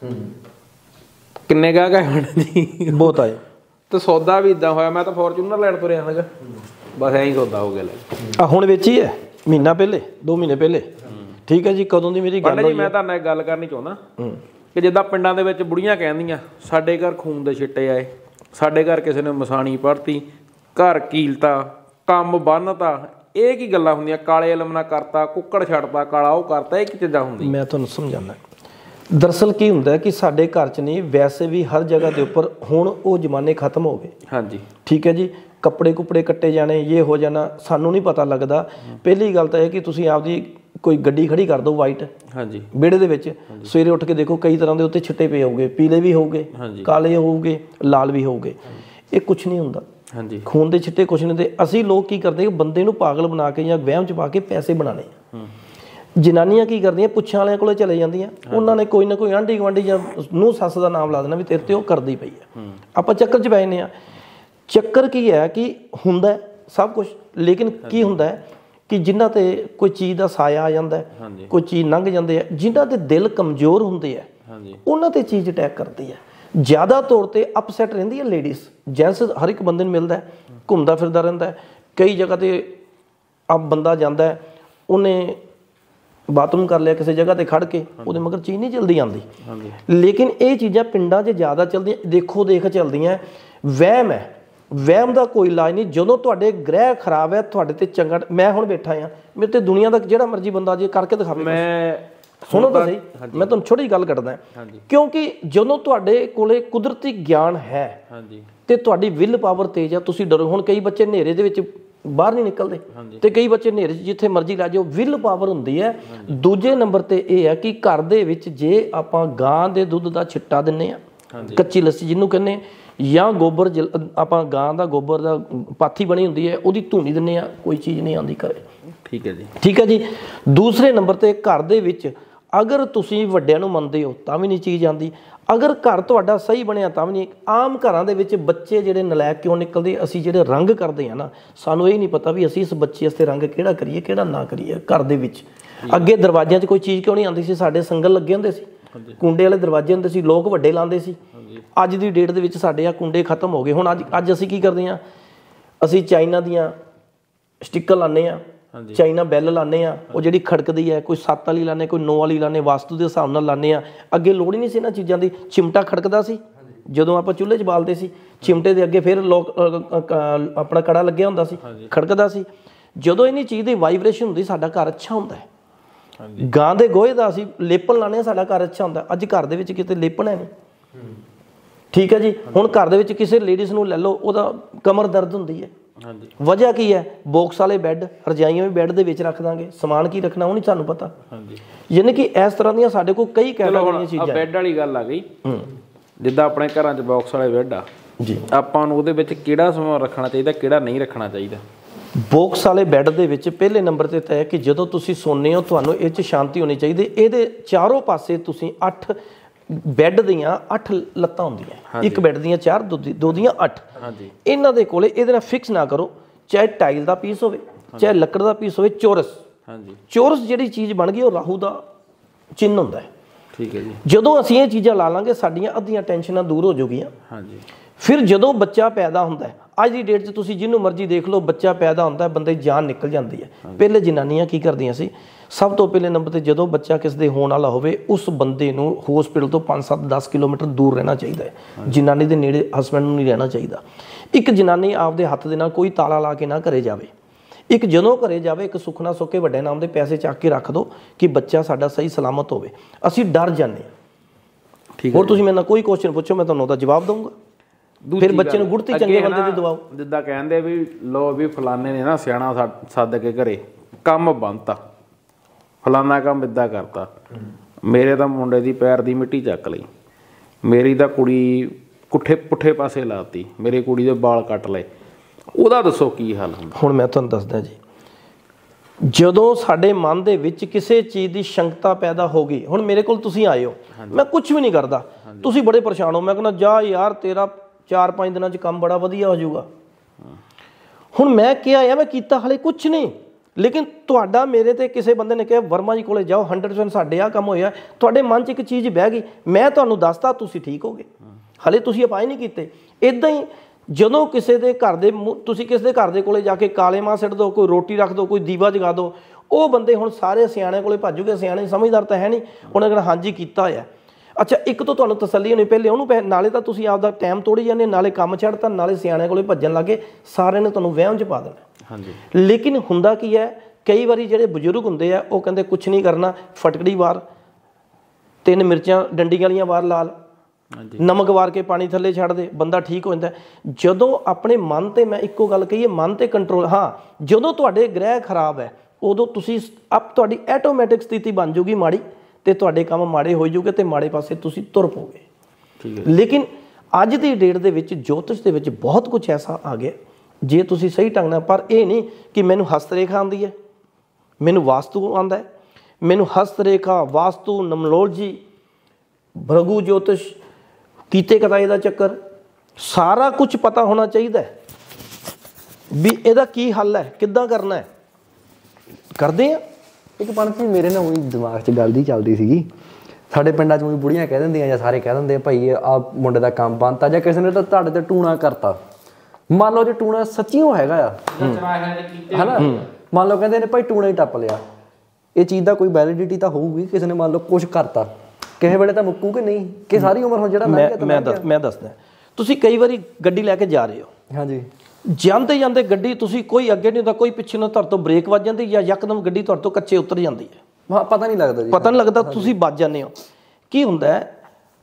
ਕਿੰਨੇ ਗਾਹਕ ਆਏ ਹੁਣ ਜੀ? ਬਹੁਤ ਆਏ। ਤੇ ਸੌਦਾ ਵੀ ਇੱਦਾਂ ਹੋਇਆ, ਮੈਂ ਤਾਂ ਫੋਰਚੂਨਰ ਲੈਣ ਤੁਰਿਆ ਸੀਗਾ, ਬਸ ਐਂ ਹੀ ਸੌਦਾ ਹੋ ਗਿਆ। ਲੈ ਹੁਣ ਵੇਚੀ ਹੈ ਮਹੀਨਾ ਪਹਿਲੇ, 2 ਮਹੀਨੇ ਪਹਿਲੇ। ਠੀਕ ਹੈ ਜੀ, ਕਦੋਂ ਦੀ ਮੇਰੀ ਗੱਲ ਹੋਈ? ਮੈਂ ਤੁਹਾਨੂੰ ਇੱਕ ਗੱਲ ਕਰਨੀ ਚਾਹੁੰਦਾ ਕਿ ਜਿੱਦਾਂ ਪਿੰਡਾਂ ਦੇ ਵਿੱਚ ਬੁੜੀਆਂ ਕਹਿੰਦੀਆਂ ਸਾਡੇ ਘਰ ਖੂਨ ਦੇ ਛਿੱਟੇ ਆਏ, ਸਾਡੇ ਘਰ ਕਿਸੇ ਨੇ ਮਸਾਣੀ ਪੜ੍ਹਤੀ, ਘਰ ਕੀਲਤਾ, ਕੰਮ ਬੰਨ੍ਹਤਾ, ਇਹ ਕੀ ਗੱਲਾਂ ਹੁੰਦੀਆਂ? ਕਾਲੇ ਇਲਮ ਨਾਲ ਕਰਤਾ, ਕੁੱਕੜ ਛੱਡਤਾ, ਕਾਲਾ ਉਹ ਕਰਤਾ, ਇਹ ਕੀ ਚੀਜ਼ਾਂ ਹੁੰਦੀਆਂ? ਮੈਂ ਤੁਹਾਨੂੰ ਸਮਝਾਉਣਾ। ਦਰਅਸਲ ਕੀ ਹੁੰਦਾ ਕਿ ਸਾਡੇ ਘਰ 'ਚ ਨਹੀਂ, ਵੈਸੇ ਵੀ ਹਰ ਜਗ੍ਹਾ ਦੇ ਉੱਪਰ ਹੁਣ ਉਹ ਜ਼ਮਾਨੇ ਖਤਮ ਹੋ ਗਏ। ਹਾਂਜੀ, ਠੀਕ ਹੈ ਜੀ। ਕੱਪੜੇ ਕੁੱਪੜੇ ਕੱਟੇ ਜਾਣੇ, ਇਹ ਹੋ ਜਾਣਾ, ਸਾਨੂੰ ਨਹੀਂ ਪਤਾ ਲੱਗਦਾ। ਪਹਿਲੀ ਗੱਲ ਤਾਂ ਇਹ ਕਿ ਤੁਸੀਂ ਆਪਦੀ ਕੋਈ ਗੱਡੀ ਖੜੀ ਕਰ ਦਿਓ ਵਾਈਟ, ਹਾਂਜੀ, ਵਿਹੜੇ ਦੇ ਵਿੱਚ, ਸਵੇਰੇ ਉੱਠ ਕੇ ਦੇਖੋ ਕਈ ਤਰ੍ਹਾਂ ਦੇ ਉੱਤੇ ਛਿੱਟੇ ਪਏ ਹੋਊਗੇ, ਪੀਲੇ ਵੀ ਹੋਊਗੇ, ਕਾਲੇ ਹੋਊਗੇ, ਲਾਲ ਵੀ ਹੋਊਗੇ। ਇਹ ਕੁਛ ਨਹੀਂ ਹੁੰਦਾ। ਹਾਂਜੀ, ਖੂਨ ਦੇ ਛਿੱਟੇ ਕੁਛ ਨਹੀਂ ਹੁੰਦੇ। ਅਸੀਂ ਲੋਕ ਕੀ ਕਰਦੇ, ਬੰਦੇ ਨੂੰ ਪਾਗਲ ਬਣਾ ਕੇ ਜਾਂ ਵਹਿਮ 'ਚ ਪਾ ਕੇ ਪੈਸੇ ਬਣਾਉਣੇ। ਜਨਾਨੀਆਂ ਕੀ ਕਰਦੀਆਂ, ਪੁੱਛਾਂ ਵਾਲਿਆਂ ਕੋਲੇ ਚਲੇ ਜਾਂਦੀਆਂ, ਉਹਨਾਂ ਨੇ ਕੋਈ ਨਾ ਕੋਈ ਆਂਢੀ ਗੁਆਂਢੀ ਜਾਂ ਨੂੰਹ ਸੱਸ ਦਾ ਨਾਮ ਲਾ ਦੇਣਾ ਵੀ ਤੇਰੇ ਤੇ ਉਹ ਕਰਦੀ ਪਈ ਹੈ। ਆਪਾਂ ਚੱਕਰ 'ਚ ਪੈ ਜਾਂਦੇ ਹਾਂ। ਚੱਕਰ ਕੀ ਹੈ ਕਿ ਹੁੰਦਾ ਸਭ ਕੁਝ, ਲੇਕਿਨ ਕੀ ਹੁੰਦਾ ਹੈ ਕਿ ਜਿਨ੍ਹਾਂ ਤੇ ਕੋਈ ਚੀਜ਼ ਦਾ ਸਾਇਆ ਆ ਜਾਂਦਾ ਹੈ, ਕੋਈ ਚੀਜ਼ ਲੰਘ ਜਾਂਦੇ ਆ, ਜਿਨ੍ਹਾਂ ਦੇ ਦਿਲ ਕਮਜ਼ੋਰ ਹੁੰਦੇ ਆ, ਉਹਨਾਂ ਤੇ ਚੀਜ਼ ਅਟੈਕ ਕਰਦੀ ਹੈ। ਜ਼ਿਆਦਾ ਤੌਰ ਤੇ ਅਪਸੈਟ ਰਹਿੰਦੀ ਹੈ ਲੇਡੀਜ਼। ਜੈਂਟਸ ਹਰ ਇੱਕ ਬੰਦੇ ਨੂੰ ਮਿਲਦਾ, ਘੁੰਮਦਾ ਫਿਰਦਾ ਰਹਿੰਦਾ ਹੈ। ਕਈ ਜਗ੍ਹਾ ਤੇ ਬੰਦਾ ਜਾਂਦਾ ਹੈ, ਉਹਨੇ ਬਾਥਰੂਮ ਕਰ ਲਿਆ ਕਿਸੇ ਜਗ੍ਹਾ ਤੇ ਖੜ ਕੇ, ਉਹਦੇ ਮਗਰ ਚੀਜ਼ ਨਹੀਂ ਜਲਦੀ ਆਉਂਦੀ। ਲੇਕਿਨ ਇਹ ਚੀਜ਼ਾਂ ਪਿੰਡਾਂ 'ਚ ਜ਼ਿਆਦਾ ਚੱਲਦੀਆਂ, ਦੇਖੋ ਦੇਖ ਚੱਲਦੀਆਂ। ਵਹਿਮ ਹੈ, ਵਹਿਮ ਦਾ ਕੋਈ ਇਲਾਜ ਨਹੀਂ। ਜਦੋਂ ਤੁਹਾਡੇ ਗ੍ਰਹਿ ਖਰਾਬ ਹੈ, ਤੁਹਾਡੇ ਤੇ ਚੰਗਾ, ਮੈਂ ਹੁਣ ਬੈਠਾ ਹਾਂ, ਮੇਰੇ ਤੇ ਦੁਨੀਆ ਦਾ ਜਿਹੜਾ ਮਰਜ਼ੀ ਬੰਦਾ ਜੇ ਕਰਕੇ ਦਿਖਾਵੇ, ਮੈਂ ਸੁਣੋ ਤਾਂ ਸਹੀ, ਮੈਂ ਤੁਹਾਨੂੰ ਛੋਟੀ ਗੱਲ ਕਰਦਾ, ਕਿਉਂਕਿ ਜਦੋਂ ਤੁਹਾਡੇ ਕੋਲੇ ਕੁਦਰਤੀ ਗਿਆਨ ਹੈ ਤੇ ਤੁਹਾਡੀ ਵਿਲ ਪਾਵਰ ਤੇਜ਼ ਆ, ਤੁਸੀਂ ਡਰੋ। ਹੁਣ ਕਈ ਬੱਚੇ ਹਨੇਰੇ ਦੇ ਵਿੱਚ ਬਾਹਰ ਨਹੀਂ ਨਿਕਲਦੇ, ਤੇ ਕਈ ਬੱਚੇ ਹਨੇਰੇ 'ਚ ਜਿੱਥੇ ਮਰਜ਼ੀ ਲੈ ਜਾਓ, ਵਿਲ ਪਾਵਰ ਹੁੰਦੀ ਹੈ। ਦੂਜੇ ਨੰਬਰ ਤੇ ਇਹ ਹੈ ਕਿ ਘਰ ਦੇ ਵਿੱਚ ਜੇ ਆਪਾਂ ਗਾਂ ਦੇ ਦੁੱਧ ਦਾ ਛਿੱਟਾ ਦਿੰਦੇ ਹਾਂ, ਕੱਚੀ ਲੱਸੀ ਜਿਹਨੂੰ ਕਹਿੰਦੇ, ਜਾਂ ਗੋਬਰ ਆਪਾਂ ਗਾਂ ਦਾ ਗੋਬਰ ਦਾ ਪਾਥੀ ਬਣੀ ਹੁੰਦੀ ਹੈ, ਉਹਦੀ ਧੂਣੀ ਦਿੰਦੇ ਹਾਂ, ਕੋਈ ਚੀਜ਼ ਨਹੀਂ ਆਉਂਦੀ ਘਰੇ। ਠੀਕ ਹੈ ਜੀ, ਠੀਕ ਹੈ ਜੀ। ਦੂਸਰੇ ਨੰਬਰ ਤੇ ਘਰ ਦੇ ਵਿੱਚ ਅਗਰ ਤੁਸੀਂ ਵੱਡਿਆਂ ਨੂੰ ਮੰਨਦੇ ਹੋ ਤਾਂ ਵੀ ਨਹੀਂ ਚੀਜ਼ ਆਉਂਦੀ। ਅਗਰ ਘਰ ਤੁਹਾਡਾ ਸਹੀ ਬਣਿਆ ਤਾਂ ਵੀ ਨਹੀਂ। ਆਮ ਘਰਾਂ ਦੇ ਵਿੱਚ ਬੱਚੇ ਜਿਹੜੇ ਨਲਾਇਕ ਕਿਉਂ ਨਿਕਲਦੇ, ਅਸੀਂ ਜਿਹੜੇ ਰੰਗ ਕਰਦੇ ਹਾਂ ਨਾ, ਸਾਨੂੰ ਇਹ ਨਹੀਂ ਪਤਾ ਵੀ ਅਸੀਂ ਇਸ ਬੱਚੇ ਵਾਸਤੇ ਰੰਗ ਕਿਹੜਾ ਕਰੀਏ ਕਿਹੜਾ ਨਾ ਕਰੀਏ। ਘਰ ਦੇ ਵਿੱਚ ਅੱਗੇ ਦਰਵਾਜ਼ਿਆਂ 'ਚ ਕੋਈ ਚੀਜ਼ ਕਿਉਂ ਨਹੀਂ ਆਉਂਦੀ ਸੀ, ਸਾਡੇ ਸੰਗਲ ਲੱਗੇ ਹੁੰਦੇ ਸੀ, ਕੁੰਡੇ ਵਾਲੇ ਦਰਵਾਜ਼ੇ ਹੁੰਦੇ ਸੀ, ਲੋਕ ਵੱਡੇ ਲਾਉਂਦੇ ਸੀ। ਅੱਜ ਦੀ ਡੇਟ ਦੇ ਵਿੱਚ ਸਾਡੇ ਆ ਕੁੰਡੇ ਖਤਮ ਹੋ ਗਏ। ਹੁਣ ਅੱਜ ਅਸੀਂ ਕੀ ਕਰਦੇ ਹਾਂ, ਅਸੀਂ ਚਾਈਨਾ ਦੀਆਂ ਸਟਿੱਕਰ ਲਾਉਂਦੇ ਹਾਂ, ਚਾਈਨਾ ਬੈਲ ਲਾਉਂਦੇ ਹਾਂ, ਉਹ ਜਿਹੜੀ ਖੜਕਦੀ ਹੈ, ਕੋਈ 7 ਵਾਲੀ ਲਾਉਂਦੇ, ਕੋਈ 9 ਵਾਲੀ ਲਾਉਂਦੇ, ਵਾਸਤੂ ਦੇ ਹਿਸਾਬ ਨਾਲ ਲਾਉਂਦੇ ਹਾਂ। ਅੱਗੇ ਲੋੜ ਹੀ ਨਹੀਂ ਸੀ ਇਹਨਾਂ ਚੀਜ਼ਾਂ ਦੀ। ਚਿਮਟਾ ਖੜਕਦਾ ਸੀ ਜਦੋਂ ਆਪਾਂ ਚੁੱਲ੍ਹੇ 'ਚ ਬਾਲਦੇ ਸੀ, ਚਿਮਟੇ ਦੇ ਅੱਗੇ ਫਿਰ ਲੋਕ ਆਪਣਾ ਕੜਾ ਲੱਗਿਆ ਹੁੰਦਾ ਸੀ, ਖੜਕਦਾ ਸੀ। ਜਦੋਂ ਇੰਨੀ ਚੀਜ਼ ਦੀ ਵਾਈਬ੍ਰੇਸ਼ਨ ਹੁੰਦੀ, ਸਾਡਾ ਘਰ ਅੱਛਾ ਹੁੰਦਾ ਹੈ। ਗਾਂ ਦੇ ਗੋਹੇ ਦਾ ਅਸੀਂ ਲੇਪਣ ਲਾਉਂਦੇ ਹਾਂ, ਸਾਡਾ ਘਰ ਅੱਛਾ ਹੁੰਦਾ। ਅੱਜ ਘਰ ਦੇ ਵਿੱਚ ਕਿਤੇ ਲੇਪਣ ਹੈ ਨਹੀਂ। ਠੀਕ ਹੈ ਜੀ। ਹੁਣ ਘਰ ਦੇ ਵਿੱਚ ਕਿਸੇ ਲੇਡੀਜ਼ ਨੂੰ ਲੈ ਲਓ, ਉਹਦਾ ਕਮਰ ਦਰਦ ਹੁੰਦੀ ਹੈ। ਵਜ੍ਹਾ ਕੀ ਹੈ? ਬਾਕਸ ਵਾਲੇ ਬੈੱਡ, ਰਜਾਈਆਂ ਵੀ ਬੈੱਡ ਦੇ ਵਿੱਚ ਰੱਖ ਦਾਂਗੇ, ਸਮਾਨ ਕੀ ਰੱਖਣਾ ਉਹ ਨਹੀਂ ਸਾਨੂੰ ਪਤਾ। ਯਾਨੀ ਕਿ ਇਸ ਤਰ੍ਹਾਂ ਦੀਆਂ ਸਾਡੇ ਕੋਲ ਕਈ ਕੈਟਾਗਰੀਆਂ ਚੀਜ਼ਾਂ। ਬੈੱਡ ਵਾਲੀ ਗੱਲ ਆ ਗਈ, ਜਿੱਦਾਂ ਆਪਣੇ ਘਰਾਂ 'ਚ ਬਾਕਸ ਵਾਲੇ ਬੈੱਡ ਆ ਜੀ, ਆਪਾਂ ਨੂੰ ਉਹਦੇ ਵਿੱਚ ਕਿਹੜਾ ਸਮਾਨ ਰੱਖਣਾ ਚਾਹੀਦਾ, ਕਿਹੜਾ ਨਹੀਂ ਰੱਖਣਾ ਚਾਹੀਦਾ? ਬਾਕਸ ਵਾਲੇ ਬੈੱਡ ਦੇ ਵਿੱਚ ਪਹਿਲੇ ਨੰਬਰ ਤੇ ਤਾਂ ਹੈ ਕਿ ਜਦੋਂ ਤੁਸੀਂ ਸੌਂਦੇ ਹੋ, ਤੁਹਾਨੂੰ ਇਹ 'ਚ ਸ਼ਾਂਤੀ ਹੋਣੀ ਚਾਹੀਦੀ। ਇਹਦੇ ਚਾਰੋਂ ਪਾਸੇ ਤੁਸੀਂ 8 ਬੈੱਡ ਦੀਆਂ 8 ਲੱਤਾਂ ਹੁੰਦੀਆਂ, ਇੱਕ ਬੈੱਡ ਦੀਆਂ 4, ਦੋ ਦੀਆਂ 8। ਇਹਨਾਂ ਦੇ ਕੋਲੇ ਇਹਦੇ ਨਾਲ ਫਿਕਸ ਨਾ ਕਰੋ, ਚਾਹੇ ਟਾਈਲ ਦਾ ਪੀਸ ਹੋਵੇ, ਚਾਹੇ ਲੱਕੜ ਦਾ ਪੀਸ ਹੋਵੇ, ਚੌਰਸ। ਚੌਰਸ ਜਿਹੜੀ ਚੀਜ਼ ਬਣ ਗਈ ਉਹ ਰਾਹੂ ਦਾ ਚਿੰਨ੍ਹ ਹੁੰਦਾ ਹੈ। ਠੀਕ ਹੈ ਜੀ। ਜਦੋਂ ਅਸੀਂ ਇਹ ਚੀਜ਼ਾਂ ਲਾ ਲਾਂਗੇ, ਸਾਡੀਆਂ ਅੱਧੀਆਂ ਟੈਨਸ਼ਨਾਂ ਦੂਰ ਹੋ ਜਾਊਗੀਆਂ। ਫਿਰ ਜਦੋਂ ਬੱਚਾ ਪੈਦਾ ਹੁੰਦਾ ਹੈ, ਅੱਜ ਦੀ ਡੇਟ 'ਚ ਤੁਸੀਂ ਜਿਹਨੂੰ ਮਰਜ਼ੀ ਦੇਖ ਲਓ, ਬੱਚਾ ਪੈਦਾ ਹੁੰਦਾ, ਬੰਦੇ ਦੀ ਜਾਨ ਨਿਕਲ ਜਾਂਦੀ ਹੈ। ਪਹਿਲੇ ਜਨਾਨੀਆਂ ਕੀ ਕਰਦੀਆਂ ਸੀ? ਸਭ ਤੋਂ ਪਹਿਲੇ ਨੰਬਰ 'ਤੇ ਜਦੋਂ ਬੱਚਾ ਕਿਸੇ ਦੇ ਹੋਣ ਵਾਲਾ ਹੋਵੇ, ਉਸ ਬੰਦੇ ਨੂੰ ਹੋਸਪਿਟਲ ਤੋਂ 5, 7, 10 ਕਿਲੋਮੀਟਰ ਦੂਰ ਰਹਿਣਾ ਚਾਹੀਦਾ ਹੈ। ਜਨਾਨੀ ਦੇ ਨੇੜੇ ਹਸਬੈਂਡ ਨੂੰ ਨਹੀਂ ਰਹਿਣਾ ਚਾਹੀਦਾ। ਇੱਕ ਜਨਾਨੀ ਆਪਦੇ ਹੱਥ ਦੇ ਨਾਲ ਕੋਈ ਤਾਲਾ ਲਾ ਕੇ ਨਾ ਘਰੇ ਜਾਵੇ। ਇੱਕ ਜਦੋਂ ਘਰੇ ਜਾਵੇ, ਇੱਕ ਸੁੱਖਨਾ ਸੁੱਕੇ ਵੱਡੇ ਨਾਮ ਦੇ ਪੈਸੇ ਚੱਕ ਕੇ ਰੱਖ ਦਿਓ ਕਿ ਬੱਚਾ ਸਾਡਾ ਸਹੀ ਸਲਾਮਤ ਹੋਵੇ। ਅਸੀਂ ਡਰ ਜਾਂਦੇ ਹਾਂ। ਠੀਕ ਹੈ। ਹੋਰ ਤੁਸੀਂ ਮੇਰੇ ਨਾਲ ਕੋਈ ਕੁਐਸਚਨ ਪੁੱਛੋ, ਮੈਂ ਤੁਹਾਨੂੰ ਉਹਦਾ ਜਵਾਬ ਦਊਂਗਾ। ਫਿਰ ਬੱਚੇ ਨੂੰ ਗੁੜਤੀ ਚੰਗੇ ਬੰਦੇ ਦੀ ਦਵਾਓ। ਜਿੱਦਾਂ ਕਹਿੰਦੇ ਵੀ ਲੋ ਵੀ ਫਲਾਣੇ ਨੇ ਨਾ ਸਿਆਣਾ ਸੱਦ ਕੇ ਘਰੇ ਕੰਮ ਬੰਨਤਾ, ਫਲਾਨਾ ਕੰਮ ਇੱਦਾਂ ਕਰਤਾ, ਮੇਰੇ ਤਾਂ ਮੁੰਡੇ ਦੀ ਪੈਰ ਦੀ ਮਿੱਟੀ ਚੱਕ ਲਈ, ਮੇਰੀ ਤਾਂ ਕੁੜੀ ਪੁੱਠੇ ਪਾਸੇ ਲਾਤੀ, ਮੇਰੀ ਕੁੜੀ ਦੇ ਵਾਲ ਕੱਟ ਲਏ, ਉਹਦਾ ਦੱਸੋ ਕੀ ਹੱਲ ਹੁੰਦਾ? ਹੁਣ ਮੈਂ ਤੁਹਾਨੂੰ ਦੱਸਦਾ ਜੀ, ਜਦੋਂ ਸਾਡੇ ਮਨ ਦੇ ਵਿੱਚ ਕਿਸੇ ਚੀਜ਼ ਦੀ ਸ਼ੰਕਤਾ ਪੈਦਾ ਹੋ ਗਈ, ਹੁਣ ਮੇਰੇ ਕੋਲ ਤੁਸੀਂ ਆਏ ਹੋ, ਮੈਂ ਕੁਝ ਵੀ ਨਹੀਂ ਕਰਦਾ, ਤੁਸੀਂ ਬੜੇ ਪਰੇਸ਼ਾਨ ਹੋ, ਮੈਂ ਕਹਿੰਦਾ ਜਾ ਯਾਰ ਤੇਰਾ 4-5 ਦਿਨਾਂ 'ਚ ਕੰਮ ਬੜਾ ਵਧੀਆ ਹੋ ਜਾਊਗਾ। ਹੁਣ ਮੈਂ ਕਿਹਾ ਆ, ਮੈਂ ਕੀਤਾ ਹਾਲੇ ਕੁਛ ਨਹੀਂ, ਲੇਕਿਨ ਤੁਹਾਡਾ ਮੇਰੇ ਤੇ ਕਿਸੇ ਬੰਦੇ ਨੇ ਕਿਹਾ ਵਰਮਾ ਜੀ ਕੋਲੇ ਜਾਓ, 100% ਸਾਡੇ ਆਹ ਕੰਮ ਹੋਇਆ, ਤੁਹਾਡੇ ਮਨ 'ਚ ਇੱਕ ਚੀਜ਼ ਬਹਿ ਗਈ, ਮੈਂ ਤੁਹਾਨੂੰ ਦੱਸਤਾ, ਤੁਸੀਂ ਠੀਕ ਹੋ ਗਏ। ਹਾਲੇ ਤੁਸੀਂ ਉਪਾਅ ਨਹੀਂ ਕੀਤੇ। ਇੱਦਾਂ ਹੀ ਜਦੋਂ ਕਿਸੇ ਦੇ ਘਰ ਦੇ ਤੁਸੀਂ ਕਿਸੇ ਦੇ ਘਰ ਦੇ ਕੋਲੇ ਜਾ ਕੇ ਕਾਲੇ ਮਾਂ ਸਿੱਟ ਦਿਓ, ਕੋਈ ਰੋਟੀ ਰੱਖ ਦਿਓ, ਕੋਈ ਦੀਵਾ ਜਗਾ ਦਿਓ, ਉਹ ਬੰਦੇ ਹੁਣ ਸਾਰੇ ਸਿਆਣਿਆਂ ਕੋਲੇ ਭੱਜੂਗੇ। ਸਿਆਣੇ ਸਮਝਦਾਰ ਤਾਂ ਹੈ ਨਹੀਂ, ਉਹਨੇ ਕਹਿਣਾ ਹਾਂਜੀ ਕੀਤਾ ਹੋਇਆ। ਅੱਛਾ, ਇੱਕ ਤੋਂ ਤੁਹਾਨੂੰ ਤਸੱਲੀ ਹੋਣੀ, ਪਹਿਲੇ ਉਹਨੂੰ ਨਾਲੇ ਤਾਂ ਤੁਸੀਂ ਆਪਦਾ ਟਾਈਮ ਤੋੜੀ ਜਾਂਦੇ, ਨਾਲੇ ਕੰਮ ਛੱਡਤਾ, ਨਾਲੇ ਸਿਆਣਿਆਂ ਕੋਲੇ ਭੱਜਣ ਲੱਗੇ, ਸਾਰਿਆਂ ਨੇ ਤੁਹਾਨੂੰ ਵਹਿਮ 'ਚ ਪਾ ਦੇਣਾ। ਲੇਕਿਨ ਹੁੰਦਾ ਕੀ ਹੈ, ਕਈ ਵਾਰੀ ਜਿਹੜੇ ਬਜ਼ੁਰਗ ਹੁੰਦੇ ਆ, ਉਹ ਕਹਿੰਦੇ ਕੁਛ ਨਹੀਂ ਕਰਨਾ, ਫਟਕੜੀ ਵਾਰ, 3 ਮਿਰਚਾਂ ਡੰਡੀ ਵਾਲੀਆਂ ਵਾਰ ਲਾਲ, ਨਮਕ ਵਾਰ ਕੇ ਪਾਣੀ ਥੱਲੇ ਛੱਡ ਦੇ, ਬੰਦਾ ਠੀਕ ਹੋ ਜਾਂਦਾ। ਜਦੋਂ ਆਪਣੇ ਮਨ ਤੇ, ਮੈਂ ਇੱਕੋ ਗੱਲ ਕਹੀਏ, ਮਨ ਤੇ ਕੰਟਰੋਲ। ਹਾਂ, ਜਦੋਂ ਤੁਹਾਡੇ ਗ੍ਰਹਿ ਖਰਾਬ ਹੈ, ਉਦੋਂ ਤੁਸੀਂ ਤੁਹਾਡੀ ਆਟੋਮੈਟਿਕ ਸਥਿਤੀ ਬਣ ਜਾਊਗੀ ਮਾੜੀ, ਤੇ ਤੁਹਾਡੇ ਕੰਮ ਮਾੜੇ ਹੋ ਜਾਊਗੇ, ਤੇ ਮਾੜੇ ਪਾਸੇ ਤੁਸੀਂ ਤੁਰ ਪਓਗੇ। ਲੇਕਿਨ ਅੱਜ ਦੀ ਡੇਟ ਦੇ ਵਿੱਚ ਜੋਤਿਸ਼ ਦੇ ਵਿੱਚ ਬਹੁਤ ਕੁਝ ਐਸਾ ਆ ਗਿਆ, ਜੇ ਤੁਸੀਂ ਸਹੀ ਢੰਗ ਨਾਲ, ਪਰ ਇਹ ਨਹੀਂ ਕਿ ਮੈਨੂੰ ਹਸਤ ਰੇਖਾ ਆਉਂਦੀ ਹੈ, ਮੈਨੂੰ ਵਾਸਤੂ ਆਉਂਦਾ ਹੈ, ਮੈਨੂੰ ਹਸਤ ਰੇਖਾ, ਵਾਸਤੂ, ਨਮਲੋਜੀ, ਭ੍ਰਗੂ ਜੋਤਿਸ਼, ਕੀਤੇ ਕਤਾਈ ਦਾ ਚੱਕਰ ਸਾਰਾ ਕੁਝ ਪਤਾ ਹੋਣਾ ਚਾਹੀਦਾ ਵੀ ਇਹਦਾ ਕੀ ਹੱਲ ਹੈ, ਕਿੱਦਾਂ ਕਰਨਾ ਹੈ। ਕਰਦੇ ਆ। ਇੱਕ ਪੰਡਤ ਜੀ ਮੇਰੇ ਨਾਲ ਉਹੀ ਦਿਮਾਗ 'ਚ ਗੱਲ ਦੀ ਚੱਲਦੀ ਸੀਗੀ, ਸਾਡੇ ਪਿੰਡਾਂ 'ਚ ਵੀ ਬੁੜੀਆਂ ਕਹਿ ਦਿੰਦੀਆਂ ਜਾਂ ਸਾਰੇ ਕਹਿ ਦਿੰਦੇ ਭਾਈ ਆਹ ਮੁੰਡੇ ਦਾ ਕੰਮ ਬੰਨਤਾ, ਜਾਂ ਕਿਸੇ ਨੇ ਤਾਂ ਤੁਹਾਡੇ ਤੇ ਟੂਣਾ ਕਰਤਾ। ਮੰਨ ਲਓ ਜੇ ਟੂਣਾ ਸੱਚੀਓ ਹੈਗਾ ਆ ਹਨਾ, ਮੰਨ ਲਓ ਕਹਿੰਦੇ ਨੇ ਭਾਈ ਟੂਣਾ ਹੀ ਟੱਪ ਲਿਆ, ਇਹ ਚੀਜ਼ ਦਾ ਕੋਈ ਵੈਲਿਡਿਟੀ ਤਾਂ ਹੋਊਗੀ। ਕਿਸੇ ਨੇ ਮੰਨ ਲਓ ਕੁਛ ਕਰਤਾ, ਕਿਸੇ ਵੇਲੇ ਤਾਂ ਮੁੱਕੂ ਕਿ ਨਹੀਂ, ਕਿ ਸਾਰੀ ਉਮਰ ਹੁਣ ਜਿਹੜਾ ਮੈਂ ਦੱਸਦਾ। ਤੁਸੀਂ ਕਈ ਵਾਰੀ ਗੱਡੀ ਲੈ ਕੇ ਜਾ ਰਹੇ ਹੋ, ਹਾਂਜੀ, ਜਾਂਦੇ ਜਾਂਦੇ ਗੱਡੀ ਤੁਸੀਂ ਕੋਈ ਅੱਗੇ ਨਹੀਂ ਹੁੰਦਾ, ਕੋਈ ਪਿੱਛੇ ਨੂੰ, ਤੁਹਾਡੇ ਤੋਂ ਬ੍ਰੇਕ ਵੱਜ ਜਾਂਦੀ ਜਾਂ ਯਕਦਮ ਗੱਡੀ ਤੁਹਾਡੇ ਤੋਂ ਕੱਚੇ ਉਤਰ ਜਾਂਦੀ ਹੈ, ਪਤਾ ਨਹੀਂ ਲੱਗਦਾ ਜੀ, ਪਤਾ ਨਹੀਂ ਲੱਗਦਾ, ਤੁਸੀਂ ਵੱਜ ਜਾਂਦੇ ਹੋ। ਕੀ ਹੁੰਦਾ ਹੈ,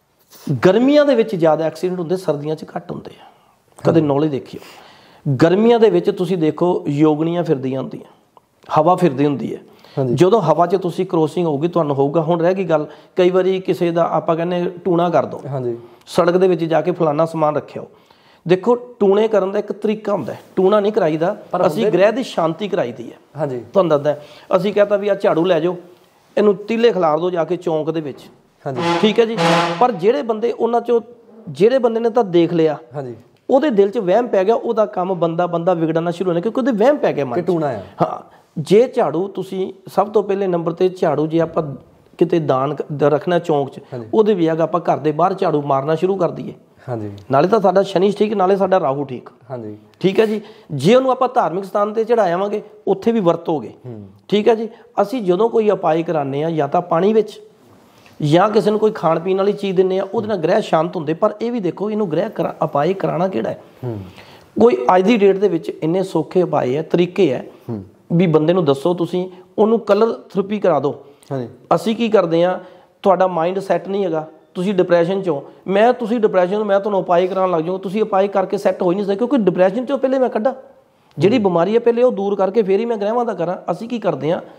ਗਰਮੀਆਂ ਦੇ ਵਿੱਚ ਜ਼ਿਆਦਾ ਐਕਸੀਡੈਂਟ ਹੁੰਦੇ, ਸਰਦੀਆਂ 'ਚ ਘੱਟ ਹੁੰਦੇ ਆ। ਕਦੇ ਨੌਲੇਜ ਦੇਖਿਓ, ਗਰਮੀਆਂ ਦੇ ਵਿੱਚ ਤੁਸੀਂ ਦੇਖੋ ਯੋਗਣੀਆਂ ਫਿਰਦੀਆਂ ਹੁੰਦੀਆਂ, ਹਵਾ ਫਿਰਦੀ ਹੁੰਦੀ ਹੈ। ਜਦੋਂ ਹਵਾ 'ਚ ਤੁਸੀਂ ਕ੍ਰੋਸਿੰਗ ਹੋਊਗੀ ਤੁਹਾਨੂੰ ਹੋਊਗਾ। ਹੁਣ ਰਹਿ ਗਈ ਗੱਲ, ਕਈ ਵਾਰੀ ਕਿਸੇ ਦਾ ਆਪਾਂ ਕਹਿੰਦੇ ਟੂਣਾ ਕਰ ਦਿਓ, ਸੜਕ ਦੇ ਵਿੱਚ ਜਾ ਕੇ ਫਲਾਨਾ ਸਮਾਨ ਰੱਖਿਓ। ਦੇਖੋ ਟੂਣੇ ਕਰਨ ਦਾ ਇੱਕ ਤਰੀਕਾ ਹੁੰਦਾ, ਟੂਣਾ ਨਹੀਂ ਕਰਾਈਦਾ, ਅਸੀਂ ਗ੍ਰਹਿ ਦੀ ਸ਼ਾਂਤੀ ਕਰਾਈਦੀ ਹੈ। ਤੁਹਾਨੂੰ ਦੱਸਦਾ, ਅਸੀਂ ਕਹਤਾ ਵੀ ਆ ਝਾੜੂ ਲੈ ਜਾਓ, ਇਹਨੂੰ ਤੀਲੇ ਖਿਲਾਰ ਦਿਓ ਜਾ ਕੇ ਚੌਂਕ ਦੇ ਵਿੱਚ, ਠੀਕ ਹੈ ਜੀ। ਪਰ ਜਿਹੜੇ ਬੰਦੇ ਉਹਨਾਂ 'ਚੋਂ ਜਿਹੜੇ ਬੰਦੇ ਨੇ ਤਾਂ ਦੇਖ ਲਿਆ, ਉਹਦੇ ਦਿਲ 'ਚ ਵਹਿਮ ਪੈ ਗਿਆ, ਉਹਦਾ ਕੰਮ ਬੰਦਾ ਵਿਗੜਨਾ ਸ਼ੁਰੂ ਹੋਣਾ, ਕਿਉਂਕਿ ਉਹਦੇ ਵਹਿਮ ਪੈ ਗਿਆ ਮਨ 'ਚ। ਹਾਂ, ਜੇ ਝਾੜੂ ਤੁਸੀਂ ਸਭ ਤੋਂ ਪਹਿਲੇ ਨੰਬਰ 'ਤੇ ਝਾੜੂ ਜੇ ਆਪਾਂ ਕਿਤੇ ਦਾਨ ਰੱਖਣਾ ਚੌਂਕ 'ਚ, ਉਹਦੇ ਵੀ ਅਗਰ ਆਪਾਂ ਘਰ ਦੇ ਬਾਹਰ ਝਾੜੂ ਮਾਰਨਾ ਸ਼ੁਰੂ ਕਰ ਦਈਏ, ਨਾਲੇ ਤਾਂ ਸਾਡਾ ਸ਼ਨੀ ਠੀਕ, ਨਾਲੇ ਸਾਡਾ ਰਾਹੂ ਠੀਕ, ਠੀਕ ਹੈ ਜੀ। ਜੇ ਉਹਨੂੰ ਆਪਾਂ ਧਾਰਮਿਕ ਸਥਾਨ 'ਤੇ ਚੜਾਵਾਂਗੇ ਉੱਥੇ ਵੀ ਵਰਤੋਗੇ, ਠੀਕ ਹੈ ਜੀ। ਅਸੀਂ ਜਦੋਂ ਕੋਈ ਉਪਾਅ ਕਰਾਉਂਦੇ ਹਾਂ, ਜਾਂ ਤਾਂ ਪਾਣੀ ਵਿੱਚ ਜਾਂ ਕਿਸੇ ਨੂੰ ਕੋਈ ਖਾਣ ਪੀਣ ਵਾਲੀ ਚੀਜ਼ ਦਿੰਦੇ ਆ, ਉਹਦੇ ਨਾਲ ਗ੍ਰਹਿ ਸ਼ਾਂਤ ਹੁੰਦੇ। ਪਰ ਇਹ ਵੀ ਦੇਖੋ, ਇਹਨੂੰ ਗ੍ਰਹਿ ਉਪਾਅ ਕਰਾਉਣਾ ਕਿਹੜਾ ਹੈ। ਕੋਈ ਅੱਜ ਦੀ ਡੇਟ ਦੇ ਵਿੱਚ ਇੰਨੇ ਸੌਖੇ ਉਪਾਅ ਹੈ, ਤਰੀਕੇ ਹੈ ਵੀ ਬੰਦੇ ਨੂੰ ਦੱਸੋ, ਤੁਸੀਂ ਉਹਨੂੰ ਕਲਰ ਥੈਰੇਪੀ ਕਰਾ ਦਿਓ। ਅਸੀਂ ਕੀ ਕਰਦੇ ਹਾਂ, ਤੁਹਾਡਾ ਮਾਈਂਡ ਸੈੱਟ ਨਹੀਂ ਹੈਗਾ, ਤੁਸੀਂ ਡਿਪਰੈਸ਼ਨ 'ਚੋਂ, ਤੁਸੀਂ ਡਿਪਰੈਸ਼ਨ ਮੈਂ ਤੁਹਾਨੂੰ ਉਪਾਅ ਕਰਾਉਣ ਲੱਗ ਜਾਊਂ, ਤੁਸੀਂ ਉਪਾਅ ਕਰਕੇ ਸੈੱਟ ਹੋ ਹੀ ਨਹੀਂ ਸਕਦੇ, ਕਿਉਂਕਿ ਡਿਪਰੈਸ਼ਨ 'ਚੋਂ ਪਹਿਲੇ ਮੈਂ ਕੱਢਾਂ, ਜਿਹੜੀ ਬਿਮਾਰੀ ਹੈ ਪਹਿਲੇ ਉਹ ਦੂਰ ਕਰਕੇ ਫਿਰ ਹੀ ਮੈਂ ਗ੍ਰਹਿਵਾਂ ਦਾ ਕਰਾਂ। ਅਸੀਂ ਕੀ ਕਰਦੇ ਹਾਂ,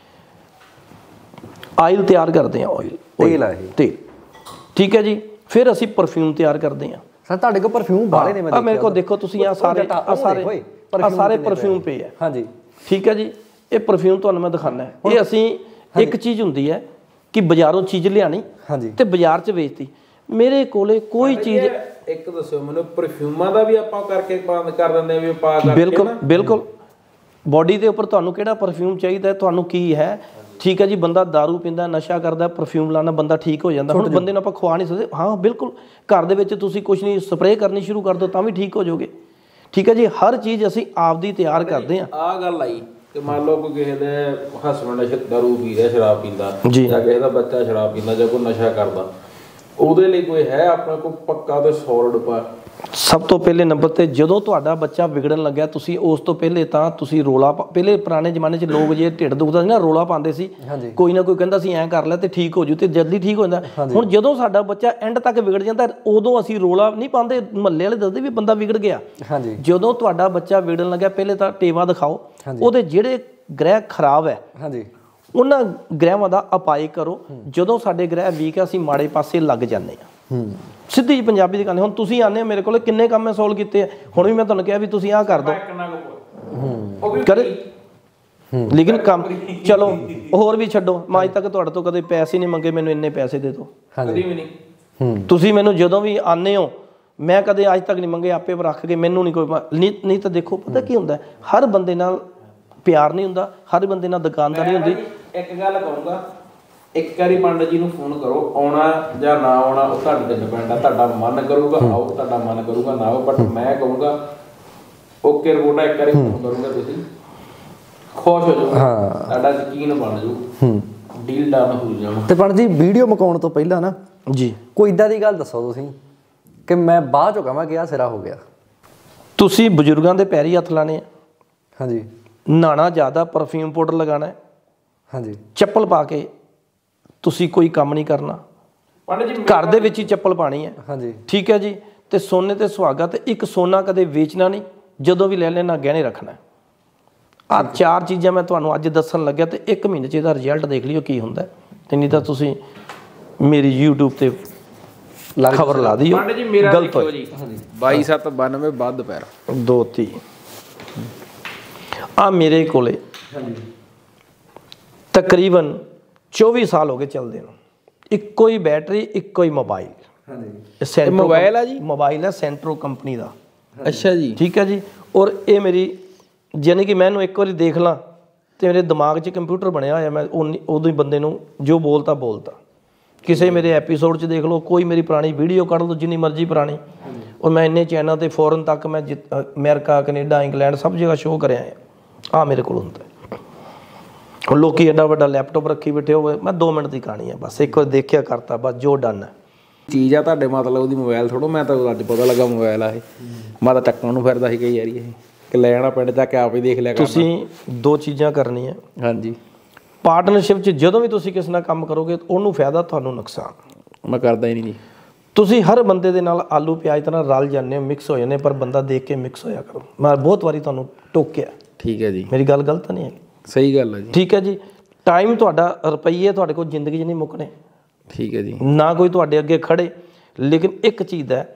ਆਇਲ ਤਿਆਰ ਕਰਦੇ ਹਾਂ, ਤੇਲ ਹੈ ਤੇਲ, ਠੀਕ ਹੈ ਜੀ। ਫਿਰ ਅਸੀਂ ਪਰਫਿਊਮ ਤਿਆਰ ਕਰਦੇ ਹਾਂ। ਸਰ ਤੁਹਾਡੇ ਕੋਲ ਪਰਫਿਊਮ ਬਾਲੇ ਨੇ, ਮੇਰੇ ਕੋਲ ਦੇਖੋ ਤੁਸੀਂ ਆ ਸਾਰੇ ਪਰਫਿਊਮ ਪਏ ਹੈ, ਹਾਂਜੀ, ਠੀਕ ਹੈ ਜੀ। ਇਹ ਪਰਫਿਊਮ ਤੁਹਾਨੂੰ ਮੈਂ ਦਿਖਾਣਾ। ਇਹ ਅਸੀਂ ਇੱਕ ਚੀਜ਼ ਹੁੰਦੀ ਹੈ ਕਿ ਬਾਜ਼ਾਰੋਂ ਚੀਜ਼ ਲਿਆਣੀ ਤੇ ਬਾਜ਼ਾਰ 'ਚ ਵੇਚਤੀ। ਮੇਰੇ ਕੋਲੇ ਕੋਈ ਚੀਜ਼ ਇੱਕ ਦੱਸਿਓ ਮੈਨੂੰ, ਪਰਫਿਊਮਾਂ ਦਾ ਵੀ ਆਪਾਂ ਕਰਕੇ ਬੰਦ ਕਰ ਦਿੰਦੇ ਵੀ ਪਾ ਕਰਕੇ? ਬਿਲਕੁਲ ਬੋਡੀ ਦੇ ਉੱਪਰ ਤੁਹਾਨੂੰ ਕਿਹੜਾ ਪਰਫਿਊਮ ਚਾਹੀਦਾ, ਤੁਹਾਨੂੰ ਕੀ ਹੈ, ਠੀਕ ਹੈ ਜੀ। ਬੰਦਾ ਦਾਰੂ ਪੀਂਦਾ, ਨਸ਼ਾ ਕਰਦਾ, ਪਰਫਿਊਮ ਲਾਣਾ ਬੰਦਾ ਠੀਕ ਹੋ ਜਾਂਦਾ। ਹੁਣ ਬੰਦੇ ਨੂੰ ਆਪਾਂ ਖਵਾ ਨਹੀਂ ਸਕਦੇ। ਹਾਂ ਬਿਲਕੁਲ, ਘਰ ਦੇ ਵਿੱਚ ਤੁਸੀਂ ਕੁਛ ਨਹੀਂ, ਸਪਰੇਅ ਕਰਨੀ ਸ਼ੁਰੂ ਕਰ ਦਿਓ ਤਾਂ ਵੀ ਠੀਕ ਹੋ ਜਾਓਗੇ, ਠੀਕ ਹੈ ਜੀ। ਹਰ ਚੀਜ਼ ਅਸੀਂ ਆਪਦੀ ਤਿਆਰ ਕਰਦੇ ਹਾਂ। ਆਹ ਗੱਲ ਆਈ ਕਿ ਮੰਨ ਲਓ ਕੋਈ ਕਿਸੇ ਦੇ ਹਸਬੈਂਡ ਦਾਰੂ ਪੀ ਰਿਹਾ, ਸ਼ਰਾਬ ਪੀਂਦਾ, ਜਾਂ ਕਿਸੇ ਦਾ ਬੱਚਾ ਸ਼ਰਾਬ ਪੀਂਦਾ, ਜਾਂ ਕੋਈ ਨਸ਼ਾ ਕਰਦਾ, ਉਹਦੇ ਲਈ ਕੋਈ ਹੈ ਆਪਣੇ ਕੋਲ ਪੱਕਾ ਤੇ ਸੋਲਿਡ ਉਪਾਅ? ਸਭ ਤੋਂ ਪਹਿਲੇ ਨੰਬਰ 'ਤੇ ਜਦੋਂ ਤੁਹਾਡਾ ਬੱਚਾ ਵਿਗੜਨ ਲੱਗਿਆ, ਤੁਸੀਂ ਉਸ ਤੋਂ ਪਹਿਲੇ ਤਾਂ ਤੁਸੀਂ ਰੋਲਾ, ਪਹਿਲੇ ਪੁਰਾਣੇ ਜ਼ਮਾਨੇ 'ਚ ਲੋਕ ਜੇ ਢਿੱਡ ਦੁਖਦਾ ਸੀ ਨਾ, ਰੋਲਾ ਪਾਉਂਦੇ ਸੀ, ਕੋਈ ਨਾ ਕੋਈ ਕਹਿੰਦਾ ਸੀ ਐਂ ਕਰ ਲੈ ਤੇ ਠੀਕ ਹੋ ਜੂ, ਤੇ ਜਲਦੀ ਠੀਕ ਹੋ ਜਾਂਦਾ। ਹੁਣ ਜਦੋਂ ਸਾਡਾ ਬੱਚਾ ਐਂਡ ਤੱਕ ਵਿਗੜ ਜਾਂਦਾ, ਉਦੋਂ ਅਸੀਂ ਰੋਲਾ ਨਹੀਂ ਪਾਉਂਦੇ, ਮਹੱਲੇ ਵਾਲੇ ਦੱਸਦੇ ਵੀ ਬੰਦਾ ਵਿਗੜ ਗਿਆ। ਜਦੋਂ ਤੁਹਾਡਾ ਬੱਚਾ ਵਿਗੜਨ ਲੱਗਿਆ, ਪਹਿਲੇ ਤਾਂ ਟੇਵਾ ਦਿਖਾਓ, ਉਹਦੇ ਜਿਹੜੇ ਗ੍ਰਹਿ ਖਰਾਬ ਹੈ ਉਹਨਾਂ ਗ੍ਰਹਿਵਾਂ ਦਾ ਉਪਾਅ ਕਰੋ। ਜਦੋਂ ਸਾਡੇ ਗ੍ਰਹਿ ਵੀਕ ਹੈ, ਅਸੀਂ ਮਾੜੇ ਪਾਸੇ ਲੱਗ ਜਾਂਦੇ ਹਾਂ। ਸਿੱਧੀ ਜੀ ਪੰਜਾਬੀ ਦੀ ਗੱਲ। ਹੁਣ ਤੁਸੀਂ ਆਉਂਦੇ ਹੋ ਮੇਰੇ ਕੋਲ, ਕਿੰਨੇ ਕੰਮ ਮੈਂ ਸੋਲਵ ਕੀਤੇ ਆ। ਹੁਣ ਵੀ ਮੈਂ ਤੁਹਾਨੂੰ ਕਿਹਾ ਵੀ ਤੁਸੀਂ ਆਹ ਕਰ ਦਿਓ, ਕਰੇ, ਲੇਕਿਨ ਕੰਮ ਚਲੋ ਹੋਰ ਵੀ ਛੱਡੋ। ਮੈਂ ਅੱਜ ਤੱਕ ਤੁਹਾਡੇ ਤੋਂ ਕਦੇ ਪੈਸੇ ਨਹੀਂ ਮੰਗੇ, ਮੈਨੂੰ ਇੰਨੇ ਪੈਸੇ ਦੇ ਦਿਓ, ਤੁਸੀਂ ਮੈਨੂੰ ਜਦੋਂ ਵੀ ਆਉਂਦੇ ਹੋ, ਮੈਂ ਕਦੇ ਅੱਜ ਤੱਕ ਨਹੀਂ ਮੰਗੇ, ਆਪੇ ਰੱਖ ਕੇ, ਮੈਨੂੰ ਨਹੀਂ ਕੋਈ ਨਹੀਂ। ਤਾਂ ਦੇਖੋ ਪਤਾ ਕੀ ਹੁੰਦਾ, ਹਰ ਬੰਦੇ ਨਾਲ ਪਿਆਰ ਨਹੀਂ ਹੁੰਦਾ, ਹਰ ਬੰਦੇ ਨਾਲ ਦੁਕਾਨਦਾਰੀ ਹੁੰਦੀ। ਇੱਕ ਗੱਲ ਕਹੂੰਗਾ, ਇੱਕ ਵਾਰੀ ਪੰਡਤ ਜੀ ਨੂੰ ਫੋਨ ਕਰੋ, ਆਉਣਾ ਜਾਂ ਨਾ ਆਉਣਾ ਉਹ ਤੁਹਾਡੇ ਤੇ ਡਿਪੈਂਡ ਆ। ਤੁਹਾਡਾ ਮਨ ਕਰੂਗਾ ਆਓ, ਤੁਹਾਡਾ ਮਨ ਕਰੂਗਾ ਨਾ ਆਓ। ਬਟ ਮੈਂ ਕਹੂੰਗਾ ਓਕੇ ਰਿਪੋਰਟਾ ਇੱਕ ਵਾਰੀ ਫੋਨ ਕਰੂੰਗਾ, ਤੁਸੀਂ ਖੁਸ਼ ਹੋ ਜਾਓ, ਤੁਹਾਡਾ ਯਕੀਨ ਬਣ ਜਾਊ, ਡੀਲ ਡਨ ਹੋ ਜਾਣਾ। ਤੇ ਪੰਡਤ ਜੀ ਵੀਡੀਓ ਮੁਕਾਉਣ ਤੋਂ ਪਹਿਲਾਂ ਨਾ ਜੀ ਕੋਈ ਇੱਦਾਂ ਦੀ ਗੱਲ ਦੱਸੋ ਤੁਸੀਂ ਕਿ ਮੈਂ ਬਾਅਦ ਚੋਂ ਕਹਾਂ ਕਿ ਆਹ ਸਿਰਾ ਹੋ ਗਿਆ। ਤੁਸੀਂ ਬਜ਼ੁਰਗਾਂ ਦੇ ਪੈਰੀ ਹੱਥ ਲਾਣੇ ਆ, ਹਾਂਜੀ, ਨਹਾਣਾ ਜ਼ਿਆਦਾ, ਪਰਫਿਊਮ ਪਾਊਡਰ ਲਗਾਉਣਾ, ਹਾਂਜੀ, ਚੱਪਲ ਪਾ ਕੇ ਤੁਸੀਂ ਕੋਈ ਕੰਮ ਨਹੀਂ ਕਰਨਾ, ਘਰ ਦੇ ਵਿੱਚ ਹੀ ਚੱਪਲ ਪਾਣੀ ਹੈ, ਹਾਂਜੀ, ਠੀਕ ਹੈ ਜੀ। ਤੇ ਸੋਨੇ ਤੇ ਸੁਹਾਗਾ, ਤੇ ਇੱਕ ਸੋਨਾ ਕਦੇ ਵੇਚਣਾ ਨਹੀਂ, ਜਦੋਂ ਵੀ ਲੈ ਲੈਣਾ ਗਹਿਣੇ ਰੱਖਣਾ। ਆਹ ਚਾਰ ਚੀਜ਼ਾਂ ਮੈਂ ਤੁਹਾਨੂੰ ਅੱਜ ਦੱਸਣ ਲੱਗਿਆ, ਤੇ 1 ਮਹੀਨੇ 'ਚ ਇਹਦਾ ਰਿਜ਼ਲਟ ਦੇਖ ਲਿਓ ਕੀ ਹੁੰਦਾ। ਤੇ ਨਹੀਂ ਤਾਂ ਤੁਸੀਂ ਮੇਰੀ YouTube ਤੇ ਖਬਰ ਲਾ ਦਿਓ, ਗਲਤ ਹੋ ਜੀ। 22/7/92 ਵੱਧ ਪੈਰ 230 ਆ ਮੇਰੇ ਕੋਲੇ ਤਕਰੀਬਨ 24 ਸਾਲ ਹੋ ਗਏ ਚੱਲਦੇ ਨੂੰ, ਇੱਕੋ ਹੀ ਬੈਟਰੀ, ਇੱਕੋ ਹੀ ਮੋਬਾਈਲ। ਇਹ ਮੋਬਾਈਲ ਆ ਜੀ? ਮੋਬਾਈਲ ਹੈ ਸੈਂਟਰੋ ਕੰਪਨੀ ਦਾ। ਅੱਛਾ ਜੀ। ਠੀਕ ਹੈ ਜੀ। ਔਰ ਇਹ ਮੇਰੀ ਯਾਨੀ ਕਿ ਮੈਂ ਇਹਨੂੰ ਇੱਕ ਵਾਰੀ ਦੇਖ ਲਾਂ ਤੇ ਮੇਰੇ ਦਿਮਾਗ 'ਚ ਕੰਪਿਊਟਰ ਬਣਿਆ ਹੋਇਆ, ਮੈਂ ਉਦੋਂ ਹੀ ਬੰਦੇ ਨੂੰ ਜੋ ਬੋਲਤਾ ਕਿਸੇ ਮੇਰੇ ਐਪੀਸੋਡ 'ਚ ਦੇਖ ਲਓ, ਕੋਈ ਮੇਰੀ ਪੁਰਾਣੀ ਵੀਡੀਓ ਕੱਢ ਲਓ ਜਿੰਨੀ ਮਰਜ਼ੀ ਪੁਰਾਣੀ, ਔਰ ਮੈਂ ਇੰਨੇ ਚੈਨਲ 'ਤੇ ਫੋਰਨ ਤੱਕ ਮੈਂ ਅਮਰੀਕਾ, ਕੈਨੇਡਾ, ਇੰਗਲੈਂਡ ਸਭ ਜਗ੍ਹਾ ਸ਼ੋਅ ਕਰਿਆ ਆ ਮੇਰੇ ਕੋਲ ਹੁੰਦਾ। ਹੁਣ ਲੋਕੀ ਐਡਾ ਵੱਡਾ ਲੈਪਟਾਪ ਰੱਖੀ ਬੈਠੇ ਹੋਵੇ, ਮੈਂ 2 ਮਿੰਟ ਦੀ ਕਹਾਣੀ ਹੈ ਬਸ, ਇੱਕ ਵਾਰ ਦੇਖਿਆ ਕਰਤਾ ਬਸ, ਜੋ ਡਨ ਹੈ ਚੀਜ਼ ਆ ਤੁਹਾਡੇ ਮਤਲਬ ਉਹਦੀ ਮੋਬਾਈਲ ਥੋੜੋ, ਮੈਂ ਤਾਂ ਅੱਜ ਪਤਾ ਲੱਗਾ ਮੋਬਾਈਲ ਆ ਇਹ, ਮੈਂ ਤਾਂ ਚੱਕਣ ਨੂੰ ਫਿਰਦਾ ਸੀ ਕਈ ਵਾਰੀ ਇਹ ਕਿ ਲੈ ਜਾਣਾ ਪਿੰਡ ਜਾ ਕੇ ਆਪ ਹੀ ਦੇਖ ਲਿਆ ਕਰਨਾ। ਤੁਸੀਂ 2 ਚੀਜ਼ਾਂ ਕਰਨੀਆਂ। ਹਾਂਜੀ। ਪਾਰਟਨਰਸ਼ਿਪ 'ਚ ਜਦੋਂ ਵੀ ਤੁਸੀਂ ਕਿਸੇ ਨਾਲ ਕੰਮ ਕਰੋਗੇ ਉਹਨੂੰ ਫਾਇਦਾ, ਤੁਹਾਨੂੰ ਨੁਕਸਾਨ। ਮੈਂ ਕਰਦਾ ਹੀ ਨਹੀਂ ਜੀ। ਤੁਸੀਂ ਹਰ ਬੰਦੇ ਦੇ ਨਾਲ ਆਲੂ ਪਿਆਜ਼ ਤਰ੍ਹਾਂ ਰਲ ਜਾਂਦੇ ਹੋ, ਮਿਕਸ ਹੋ ਜਾਂਦੇ, ਪਰ ਬੰਦਾ ਦੇਖ ਕੇ ਮਿਕਸ ਹੋਇਆ ਕਰੋ। ਮੈਂ ਬਹੁਤ ਵਾਰੀ ਤੁਹਾਨੂੰ ਟੋਕਿਆ। ਠੀਕ ਹੈ ਜੀ। ਮੇਰੀ ਗੱਲ ਗਲਤ ਨਹੀਂ ਹੈਗੀ? ਸਹੀ ਗੱਲ ਹੈ ਜੀ। ਠੀਕ ਹੈ ਜੀ। ਟਾਈਮ ਤੁਹਾਡਾ, ਰੁਪਈਏ ਤੁਹਾਡੇ ਕੋਲ ਜ਼ਿੰਦਗੀ 'ਚ ਨਹੀਂ ਮੁੱਕਣੇ। ਠੀਕ ਹੈ ਜੀ। ਨਾ ਕੋਈ ਤੁਹਾਡੇ ਅੱਗੇ ਖੜੇ, ਲੇਕਿਨ ਇੱਕ ਚੀਜ਼ ਹੈ,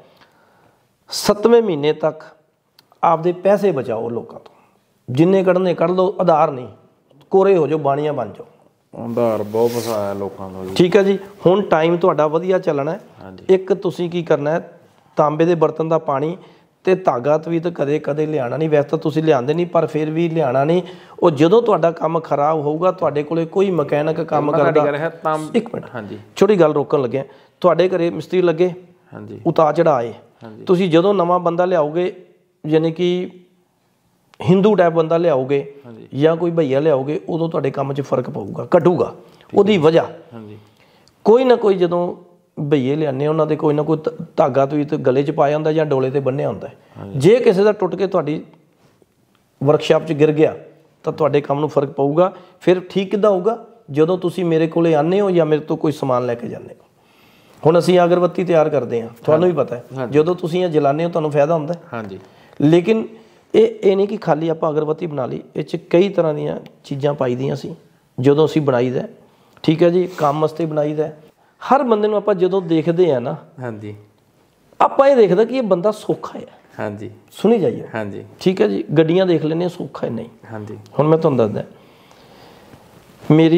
7ਵੇਂ ਮਹੀਨੇ ਤੱਕ ਆਪਦੇ ਪੈਸੇ ਬਚਾਓ ਲੋਕਾਂ ਤੋਂ, ਜਿੰਨੇ ਕੱਢਣੇ ਕੱਢ ਲਓ, ਆਧਾਰ ਨਹੀਂ, ਕੋਰੇ ਹੋ ਜਾਓ, ਬਾਣੀਆਂ ਬਣ ਜਾਓ। ਆਧਾਰ ਬਹੁਤ ਫਸਾਇਆ ਲੋਕਾਂ ਦਾ ਜੀ। ਠੀਕ ਹੈ ਜੀ। ਹੁਣ ਟਾਈਮ ਤੁਹਾਡਾ ਵਧੀਆ ਚੱਲਣਾ। ਇੱਕ ਤੁਸੀਂ ਕੀ ਕਰਨਾ ਹੈ, ਤਾਂਬੇ ਦੇ ਬਰਤਨ ਦਾ ਪਾਣੀ ਤੇ ਧਾਗਾ ਤਵੀਤ ਕਦੇ ਕਦੇ ਲਿਆਉਣਾ ਨਹੀਂ। ਵੈਸੇ ਤਾਂ ਤੁਸੀਂ ਲਿਆਉਂਦੇ ਨਹੀਂ, ਪਰ ਫਿਰ ਵੀ ਲਿਆਉਣਾ ਨਹੀਂ। ਉਹ ਜਦੋਂ ਤੁਹਾਡਾ ਕੰਮ ਖਰਾਬ ਹੋਊਗਾ, ਤੁਹਾਡੇ ਕੋਲੇ ਕੋਈ ਮਕੈਨਿਕ ਕੰਮ ਕਰਦਾ, ਇੱਕ ਮਿੰਟ, ਹਾਂਜੀ ਛੋਟੀ ਗੱਲ ਰੋਕਣ ਲੱਗਿਆ, ਤੁਹਾਡੇ ਘਰੇ ਮਿਸਤਰੀ ਲੱਗੇ, ਹਾਂਜੀ, ਉਤਾਰ ਚੜਾਏ, ਤੁਸੀਂ ਜਦੋਂ ਨਵਾਂ ਬੰਦਾ ਲਿਆਓਗੇ, ਯਾਨੀ ਕਿ ਹਿੰਦੂ ਟਾਈਪ ਬੰਦਾ ਲਿਆਓਗੇ ਜਾਂ ਕੋਈ ਭਈਆ ਲਿਆਓਗੇ, ਉਦੋਂ ਤੁਹਾਡੇ ਕੰਮ 'ਚ ਫਰਕ ਪਊਗਾ, ਘਟੂਗਾ। ਉਹਦੀ ਵਜ੍ਹਾ ਕੋਈ ਨਾ ਕੋਈ, ਜਦੋਂ ਭਈਏ ਲਿਆਉਂਦੇ ਉਹਨਾਂ ਦੇ ਕੋਈ ਨਾ ਕੋਈ ਧਾਗਾ ਤੁਸੀਂ ਤੇ ਗਲੇ 'ਚ ਪਾਇਆ ਹੁੰਦਾ ਜਾਂ ਡੋਲੇ 'ਤੇ ਬੰਨਿਆ ਹੁੰਦਾ। ਜੇ ਕਿਸੇ ਦਾ ਟੁੱਟ ਕੇ ਤੁਹਾਡੀ ਵਰਕਸ਼ਾਪ 'ਚ ਗਿਰ ਗਿਆ ਤਾਂ ਤੁਹਾਡੇ ਕੰਮ ਨੂੰ ਫਰਕ ਪਊਗਾ। ਫਿਰ ਠੀਕ ਕਿੱਦਾਂ ਹੋਊਗਾ? ਜਦੋਂ ਤੁਸੀਂ ਮੇਰੇ ਕੋਲੇ ਆਉਂਦੇ ਹੋ ਜਾਂ ਮੇਰੇ ਤੋਂ ਕੋਈ ਸਮਾਨ ਲੈ ਕੇ ਜਾਂਦੇ ਹੋ। ਹੁਣ ਅਸੀਂ ਅਗਰਬੱਤੀ ਤਿਆਰ ਕਰਦੇ ਹਾਂ, ਤੁਹਾਨੂੰ ਵੀ ਪਤਾ ਹੈ, ਜਦੋਂ ਤੁਸੀਂ ਇਹ ਜਲਾਉਂਦੇ ਹੋ ਤੁਹਾਨੂੰ ਫਾਇਦਾ ਹੁੰਦਾ। ਹਾਂਜੀ। ਲੇਕਿਨ ਇਹ ਨਹੀਂ ਕਿ ਖਾਲੀ ਆਪਾਂ ਅਗਰਬੱਤੀ ਬਣਾ ਲਈ, ਇਹ 'ਚ ਕਈ ਤਰ੍ਹਾਂ ਦੀਆਂ ਚੀਜ਼ਾਂ ਪਾਈ ਦੀਆਂ ਸੀ ਜਦੋਂ ਅਸੀਂ ਬਣਾਈਦਾ। ਠੀਕ ਹੈ ਜੀ। ਕੰਮ ਵਾਸਤੇ ਬਣਾਈਦਾ। ਹਰ ਬੰਦੇ ਨੂੰ ਆਪਾਂ ਜਦੋਂ ਦੇਖਦੇ ਆ ਨਾ, ਹਾਂਜੀ, ਆਪਾਂ ਇਹ ਦੇਖਦਾ ਕਿ ਇਹ ਬੰਦਾ ਸੌਖਾ ਹੈ। ਹਾਂਜੀ। ਸੁਣੀ ਜਾਈਏ। ਹਾਂਜੀ। ਠੀਕ ਹੈ ਜੀ। ਗੱਡੀਆਂ ਦੇਖ ਲੈਂਦੇ, ਸੌਖਾ ਹੈ ਨਹੀਂ। ਹਾਂਜੀ। ਹੁਣ ਮੈਂ ਤੁਹਾਨੂੰ ਦੱਸਦਾ, ਮੇਰੀ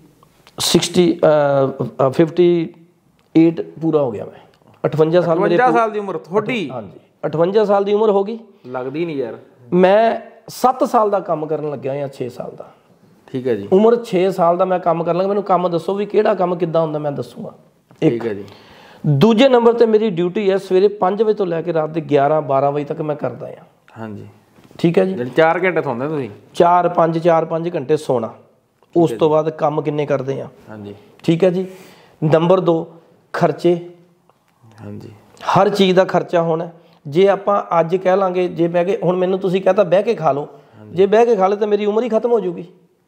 58 ਪੂਰਾ ਹੋ ਗਿਆ। ਮੈਂ 58 ਸਾਲ, 58 ਸਾਲ ਦੀ ਉਮਰ ਤੁਹਾਡੀ? ਹਾਂਜੀ, 58 ਸਾਲ ਦੀ ਉਮਰ ਹੋ ਗਈ। ਲੱਗਦੀ ਨਹੀਂ ਯਾਰ। ਮੈਂ 7 ਸਾਲ ਦਾ ਕੰਮ ਕਰਨ ਲੱਗਿਆ ਜਾਂ 6 ਸਾਲ ਦਾ। ਠੀਕ ਹੈ ਜੀ। ਉਮਰ 6 ਸਾਲ ਦਾ ਮੈਂ ਕੰਮ ਕਰਨ ਲੱਗਾ। ਮੈਨੂੰ ਕੰਮ ਦੱਸੋ ਵੀ ਕਿਹੜਾ ਕੰਮ ਕਿੱਦਾਂ ਹੁੰਦਾ, ਮੈਂ ਦੱਸੂਗਾ। ਠੀਕ ਹੈ ਜੀ। ਦੂਜੇ ਨੰਬਰ ਤੇ ਮੇਰੀ ਡਿਊਟੀ ਹੈ ਸਵੇਰੇ 5 ਵਜੇ ਤੋਂ ਲੈ ਕੇ ਰਾਤ ਦੇ 11-12 ਵਜੇ ਤੱਕ ਮੈਂ ਕਰਦਾ ਹਾਂ। ਹਾਂਜੀ। ਠੀਕ ਹੈ ਜੀ। 4 ਘੰਟੇ ਸੌਂਦੇ ਤੁਸੀਂ? 4-5 ਘੰਟੇ ਸੋਣਾ। ਉਸ ਤੋਂ ਬਾਅਦ ਕੰਮ ਕਿੰਨੇ ਕਰਦੇ ਆ? ਹਾਂਜੀ। ਠੀਕ ਹੈ ਜੀ। ਨੰਬਰ 2 ਖਰਚੇ। ਹਾਂਜੀ। ਹਰ ਚੀਜ਼ ਦਾ ਖਰਚਾ ਹੋਣਾ। ਜੇ ਆਪਾਂ ਅੱਜ ਕਹਿ ਲਾਂਗੇ, ਜੇ ਬਹਿ ਕੇ, ਹੁਣ ਮੈਨੂੰ ਤੁਸੀਂ ਕਹਤਾ ਬਹਿ ਕੇ ਖਾ ਲਓ, ਜੇ ਬਹਿ ਕੇ ਖਾ ਲਏ ਤਾਂ ਮੇਰੀ ਉਮਰ ਹੀ ਖਤਮ ਹੋ ਜੂਗੀ।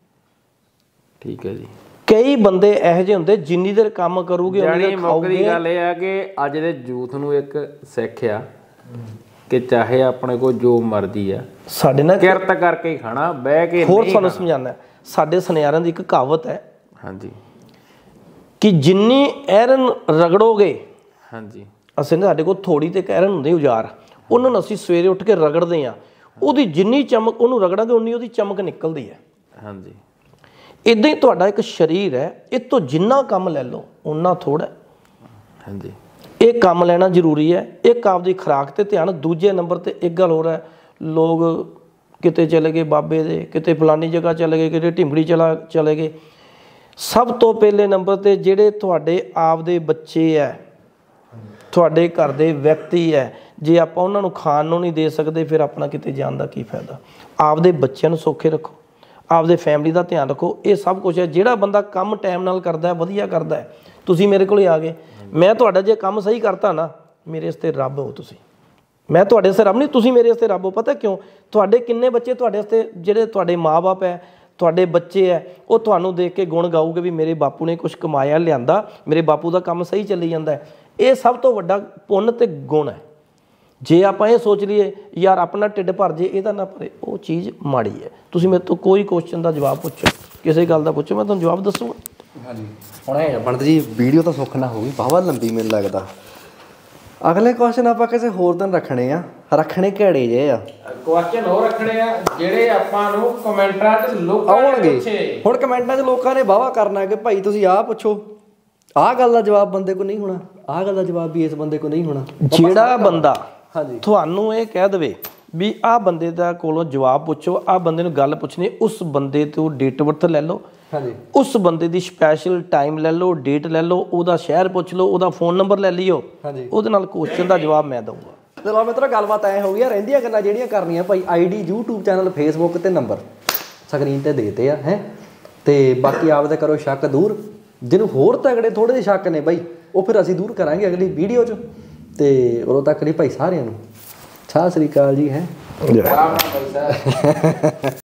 ਠੀਕ ਹੈ ਜੀ। ਕਈ ਬੰਦੇ ਇਹੋ ਜਿਹੇ ਹੁੰਦੇ, ਜਿੰਨੀ ਦੇਰ ਕੰਮ ਕਰੂਗੇ ਉਨੀ ਦੇਰ ਖਾਓਗੇ। ਮੁੱਖ ਦੀ ਗੱਲ ਇਹ ਆ ਕਿ ਅੱਜ ਦੇ ਯੂਥ ਨੂੰ ਇੱਕ ਸਿੱਖ ਆ ਕਿ ਚਾਹੇ ਆਪਣੇ ਕੋਲ ਜੋ ਮਰਜ਼ੀ ਆ, ਸਾਡੇ ਨਾਲ ਕਿਰਤ ਕਰਕੇ ਹੀ ਖਾਣਾ, ਬਹਿ ਕੇ ਹੋਰ ਤੁਹਾਨੂੰ ਸਮਝਾਉਣਾ। ਸਾਡੇ ਸੁਨਿਆਰਾਂ ਦੀ ਇੱਕ ਕਹਾਵਤ ਹੈ, ਹਾਂਜੀ, ਕਿ ਜਿੰਨੀ ਐਰਨ ਰਗੜੋਗੇ, ਹਾਂਜੀ, ਅਸੀਂ ਨਾ, ਸਾਡੇ ਕੋਲ ਥੋੜੀ ਤੇ ਐਰਨ ਹੁੰਦੀ ਉਜਾਰ, ਉਹਨਾਂ ਨੂੰ ਅਸੀਂ ਸਵੇਰੇ ਉੱਠ ਕੇ ਰਗੜਦੇ ਹਾਂ, ਉਹਦੀ ਜਿੰਨੀ ਚਮਕ ਉਹਨੂੰ ਰਗੜਾਂਗੇ ਉਨੀ ਉਹਦੀ ਚਮਕ ਨਿਕਲਦੀ ਹੈ। ਹਾਂਜੀ। ਇੱਦਾਂ ਹੀ ਤੁਹਾਡਾ ਇੱਕ ਸਰੀਰ ਹੈ, ਇਹ ਤੋਂ ਜਿੰਨਾ ਕੰਮ ਲੈ ਲਓ ਓਨਾ ਥੋੜ੍ਹਾ। ਹਾਂਜੀ। ਇਹ ਕੰਮ ਲੈਣਾ ਜ਼ਰੂਰੀ ਹੈ। ਇੱਕ ਆਪਦੀ ਖੁਰਾਕ 'ਤੇ ਧਿਆਨ। ਦੂਜੇ ਨੰਬਰ 'ਤੇ ਇੱਕ ਗੱਲ ਹੋਰ ਹੈ, ਲੋਕ ਕਿਤੇ ਚਲੇ ਗਏ ਬਾਬੇ ਦੇ, ਕਿਤੇ ਫਲਾਨੀ ਜਗ੍ਹਾ ਚਲੇ ਗਏ, ਕਿਤੇ ਢਿੰਬੜੀ ਚਲੇ ਗਏ। ਸਭ ਤੋਂ ਪਹਿਲੇ ਨੰਬਰ 'ਤੇ ਜਿਹੜੇ ਤੁਹਾਡੇ ਆਪਦੇ ਬੱਚੇ ਹੈ, ਤੁਹਾਡੇ ਘਰ ਦੇ ਵਿਅਕਤੀ ਹੈ, ਜੇ ਆਪਾਂ ਉਹਨਾਂ ਨੂੰ ਖਾਣ ਨੂੰ ਨਹੀਂ ਦੇ ਸਕਦੇ, ਫਿਰ ਆਪਣਾ ਕਿਤੇ ਜਾਣ ਦਾ ਕੀ ਫਾਇਦਾ? ਆਪਦੇ ਬੱਚਿਆਂ ਨੂੰ ਸੌਖੇ ਰੱਖੋ, ਆਪਦੇ ਫੈਮਿਲੀ ਦਾ ਧਿਆਨ ਰੱਖੋ। ਇਹ ਸਭ ਕੁਛ ਹੈ। ਜਿਹੜਾ ਬੰਦਾ ਕੰਮ ਟਾਈਮ ਨਾਲ ਕਰਦਾ ਹੈ, ਵਧੀਆ ਕਰਦਾ ਹੈ। ਤੁਸੀਂ ਮੇਰੇ ਕੋਲ ਆ ਗਏ, ਮੈਂ ਤੁਹਾਡਾ ਜੇ ਕੰਮ ਸਹੀ ਕਰਤਾ ਨਾ, ਮੇਰੇ ਵਾਸਤੇ ਰੱਬ ਹੋ ਤੁਸੀਂ। ਮੈਂ ਤੁਹਾਡੇ ਵਾਸਤੇ ਰੱਬ ਨਹੀਂ, ਤੁਸੀਂ ਮੇਰੇ ਵਾਸਤੇ ਰੱਬ ਹੋ। ਪਤਾ ਕਿਉਂ? ਤੁਹਾਡੇ ਕਿੰਨੇ ਬੱਚੇ ਤੁਹਾਡੇ ਵਾਸਤੇ, ਜਿਹੜੇ ਤੁਹਾਡੇ ਮਾਂ-ਬਾਪ ਹੈ, ਤੁਹਾਡੇ ਬੱਚੇ ਹੈ, ਉਹ ਤੁਹਾਨੂੰ ਦੇਖ ਕੇ ਗੁਣ ਗਾਊਗੇ ਵੀ ਮੇਰੇ ਬਾਪੂ ਨੇ ਕੁਛ ਕਮਾਇਆ ਲਿਆਂਦਾ, ਮੇਰੇ ਬਾਪੂ ਦਾ ਕੰਮ ਸਹੀ ਚੱਲੀ ਜਾਂਦਾ ਹੈ। ਇਹ ਸਭ ਤੋਂ ਵੱਡਾ ਪੁੰਨ ਤੇ ਗੁਣ ਹੈ। ਜੇ ਆਪਾਂ ਇਹ ਸੋਚ ਲਈਏ ਯਾਰ ਆਪਣਾ ਢਿੱਡ ਭਰ ਜੇ, ਇਹਦਾ ਨਾ ਭਰੇ, ਉਹ ਚੀਜ਼ ਮਾੜੀ ਹੈ। ਤੁਸੀਂ ਮੇਰੇ ਤੋਂ ਕੋਈ ਕੁਐਸਚਨ ਦਾ ਜਵਾਬ ਪੁੱਛੋ, ਕਿਸੇ ਗੱਲ ਦਾ ਪੁੱਛੋ, ਮੈਂ ਤੁਹਾਨੂੰ ਜਵਾਬ ਦੱਸੂਗਾ। ਹਾਂਜੀ। ਹੁਣ ਇਹ ਪੰਡਤ ਜੀ, ਵੀਡੀਓ ਤਾਂ ਸੁੱਖ ਨਾ ਹੋ ਗਈ, ਵਾਹਵਾ ਲੰਬੀ ਮੈਨੂੰ ਲੱਗਦਾ। ਅਗਲੇ ਕੁਐਸਚਨ ਆਪਾਂ ਕਿਸੇ ਹੋਰ ਦਿਨ ਰੱਖਣੇ ਆ, ਰੱਖਣੇ ਘੜੇ ਜੇ ਆ। ਕੁਐਸਚਨ ਹੋਰ ਰੱਖਣੇ ਆ ਜਿਹੜੇ ਆਪਾਂ ਨੂੰ ਕਮੈਂਟਾਂ 'ਚ ਲੋਕਾਂ ਨੇ ਪੁੱਛੇ। ਹੁਣ ਕਮੈਂਟਾਂ 'ਚ ਲੋਕਾਂ ਨੇ ਵਾਹਵਾ ਕਰਨਾ ਕਿ ਭਾਈ ਤੁਸੀਂ ਆਹ ਪੁੱਛੋ, ਆਹ ਗੱਲ ਦਾ ਜਵਾਬ ਬੰਦੇ ਕੋਲ ਨਹੀਂ ਹੋਣਾ, ਆਹ ਗੱਲ ਦਾ ਜਵਾਬ ਵੀ ਇਸ ਬੰਦੇ ਕੋਲ ਨਹੀਂ ਹੋਣਾ। ਜਿਹੜਾ ਬੰਦਾ ਹਾਂਜੀ ਤੁਹਾਨੂੰ ਇਹ ਕਹਿ ਦੇਵੇ ਵੀ ਆਹ ਬੰਦੇ ਦਾ ਕੋਲੋਂ ਜਵਾਬ ਪੁੱਛੋ, ਆਹ ਬੰਦੇ ਨੂੰ ਗੱਲ ਪੁੱਛਣੀ, ਉਸ ਬੰਦੇ ਤੋਂ ਡੇਟ ਆਫ ਬਰਥ ਲੈ ਲਓ, ਹਾਂਜੀ ਉਸ ਬੰਦੇ ਦੀ ਸਪੈਸ਼ਲ ਟਾਈਮ ਲੈ ਲਓ, ਡੇਟ ਲੈ ਲਓ, ਉਹਦਾ ਸ਼ਹਿਰ ਪੁੱਛ ਲਓ, ਉਹਦਾ ਫੋਨ ਨੰਬਰ ਲੈ ਲਿਓ, ਹਾਂਜੀ ਉਹਦੇ ਨਾਲ ਕੁਐਸਚਨ ਦਾ ਜਵਾਬ ਮੈਂ ਦਊਂਗਾ। ਚਲੋ ਮਿੱਤਰੋ ਗੱਲਬਾਤ ਐ ਹੋ ਗਈ ਆ। ਰਹਿੰਦੀਆਂ ਗੱਲਾਂ ਜਿਹੜੀਆਂ ਕਰਨੀਆਂ ਭਾਈ ਆਈਡੀ YouTube ਚੈਨਲ Facebook ਤੇ ਨੰਬਰ ਸਕਰੀਨ ਤੇ ਦੇਤੇ ਆ ਹੈ। ਤੇ ਬਾਕੀ ਆਪਦਾ ਕਰੋ ਸ਼ੱਕ ਦੂਰ, ਜਿਹਨੂੰ ਹੋਰ ਤਗੜੇ ਥੋੜੇ ਜਿਹੇ ਸ਼ੱਕ ਨੇ ਬਾਈ ਉਹ ਫਿਰ ਅਸੀਂ ਦੂਰ ਕਰਾਂਗੇ ਅਗਲੀ ਵੀਡੀਓ 'ਚ। ਤੇ ਉਦੋਂ ਤੱਕ ਲਈ ਭਾਈ ਸਾਰਿਆਂ ਨੂੰ ਸਤਿ ਸ੍ਰੀ ਅਕਾਲ ਜੀ ਹੈ।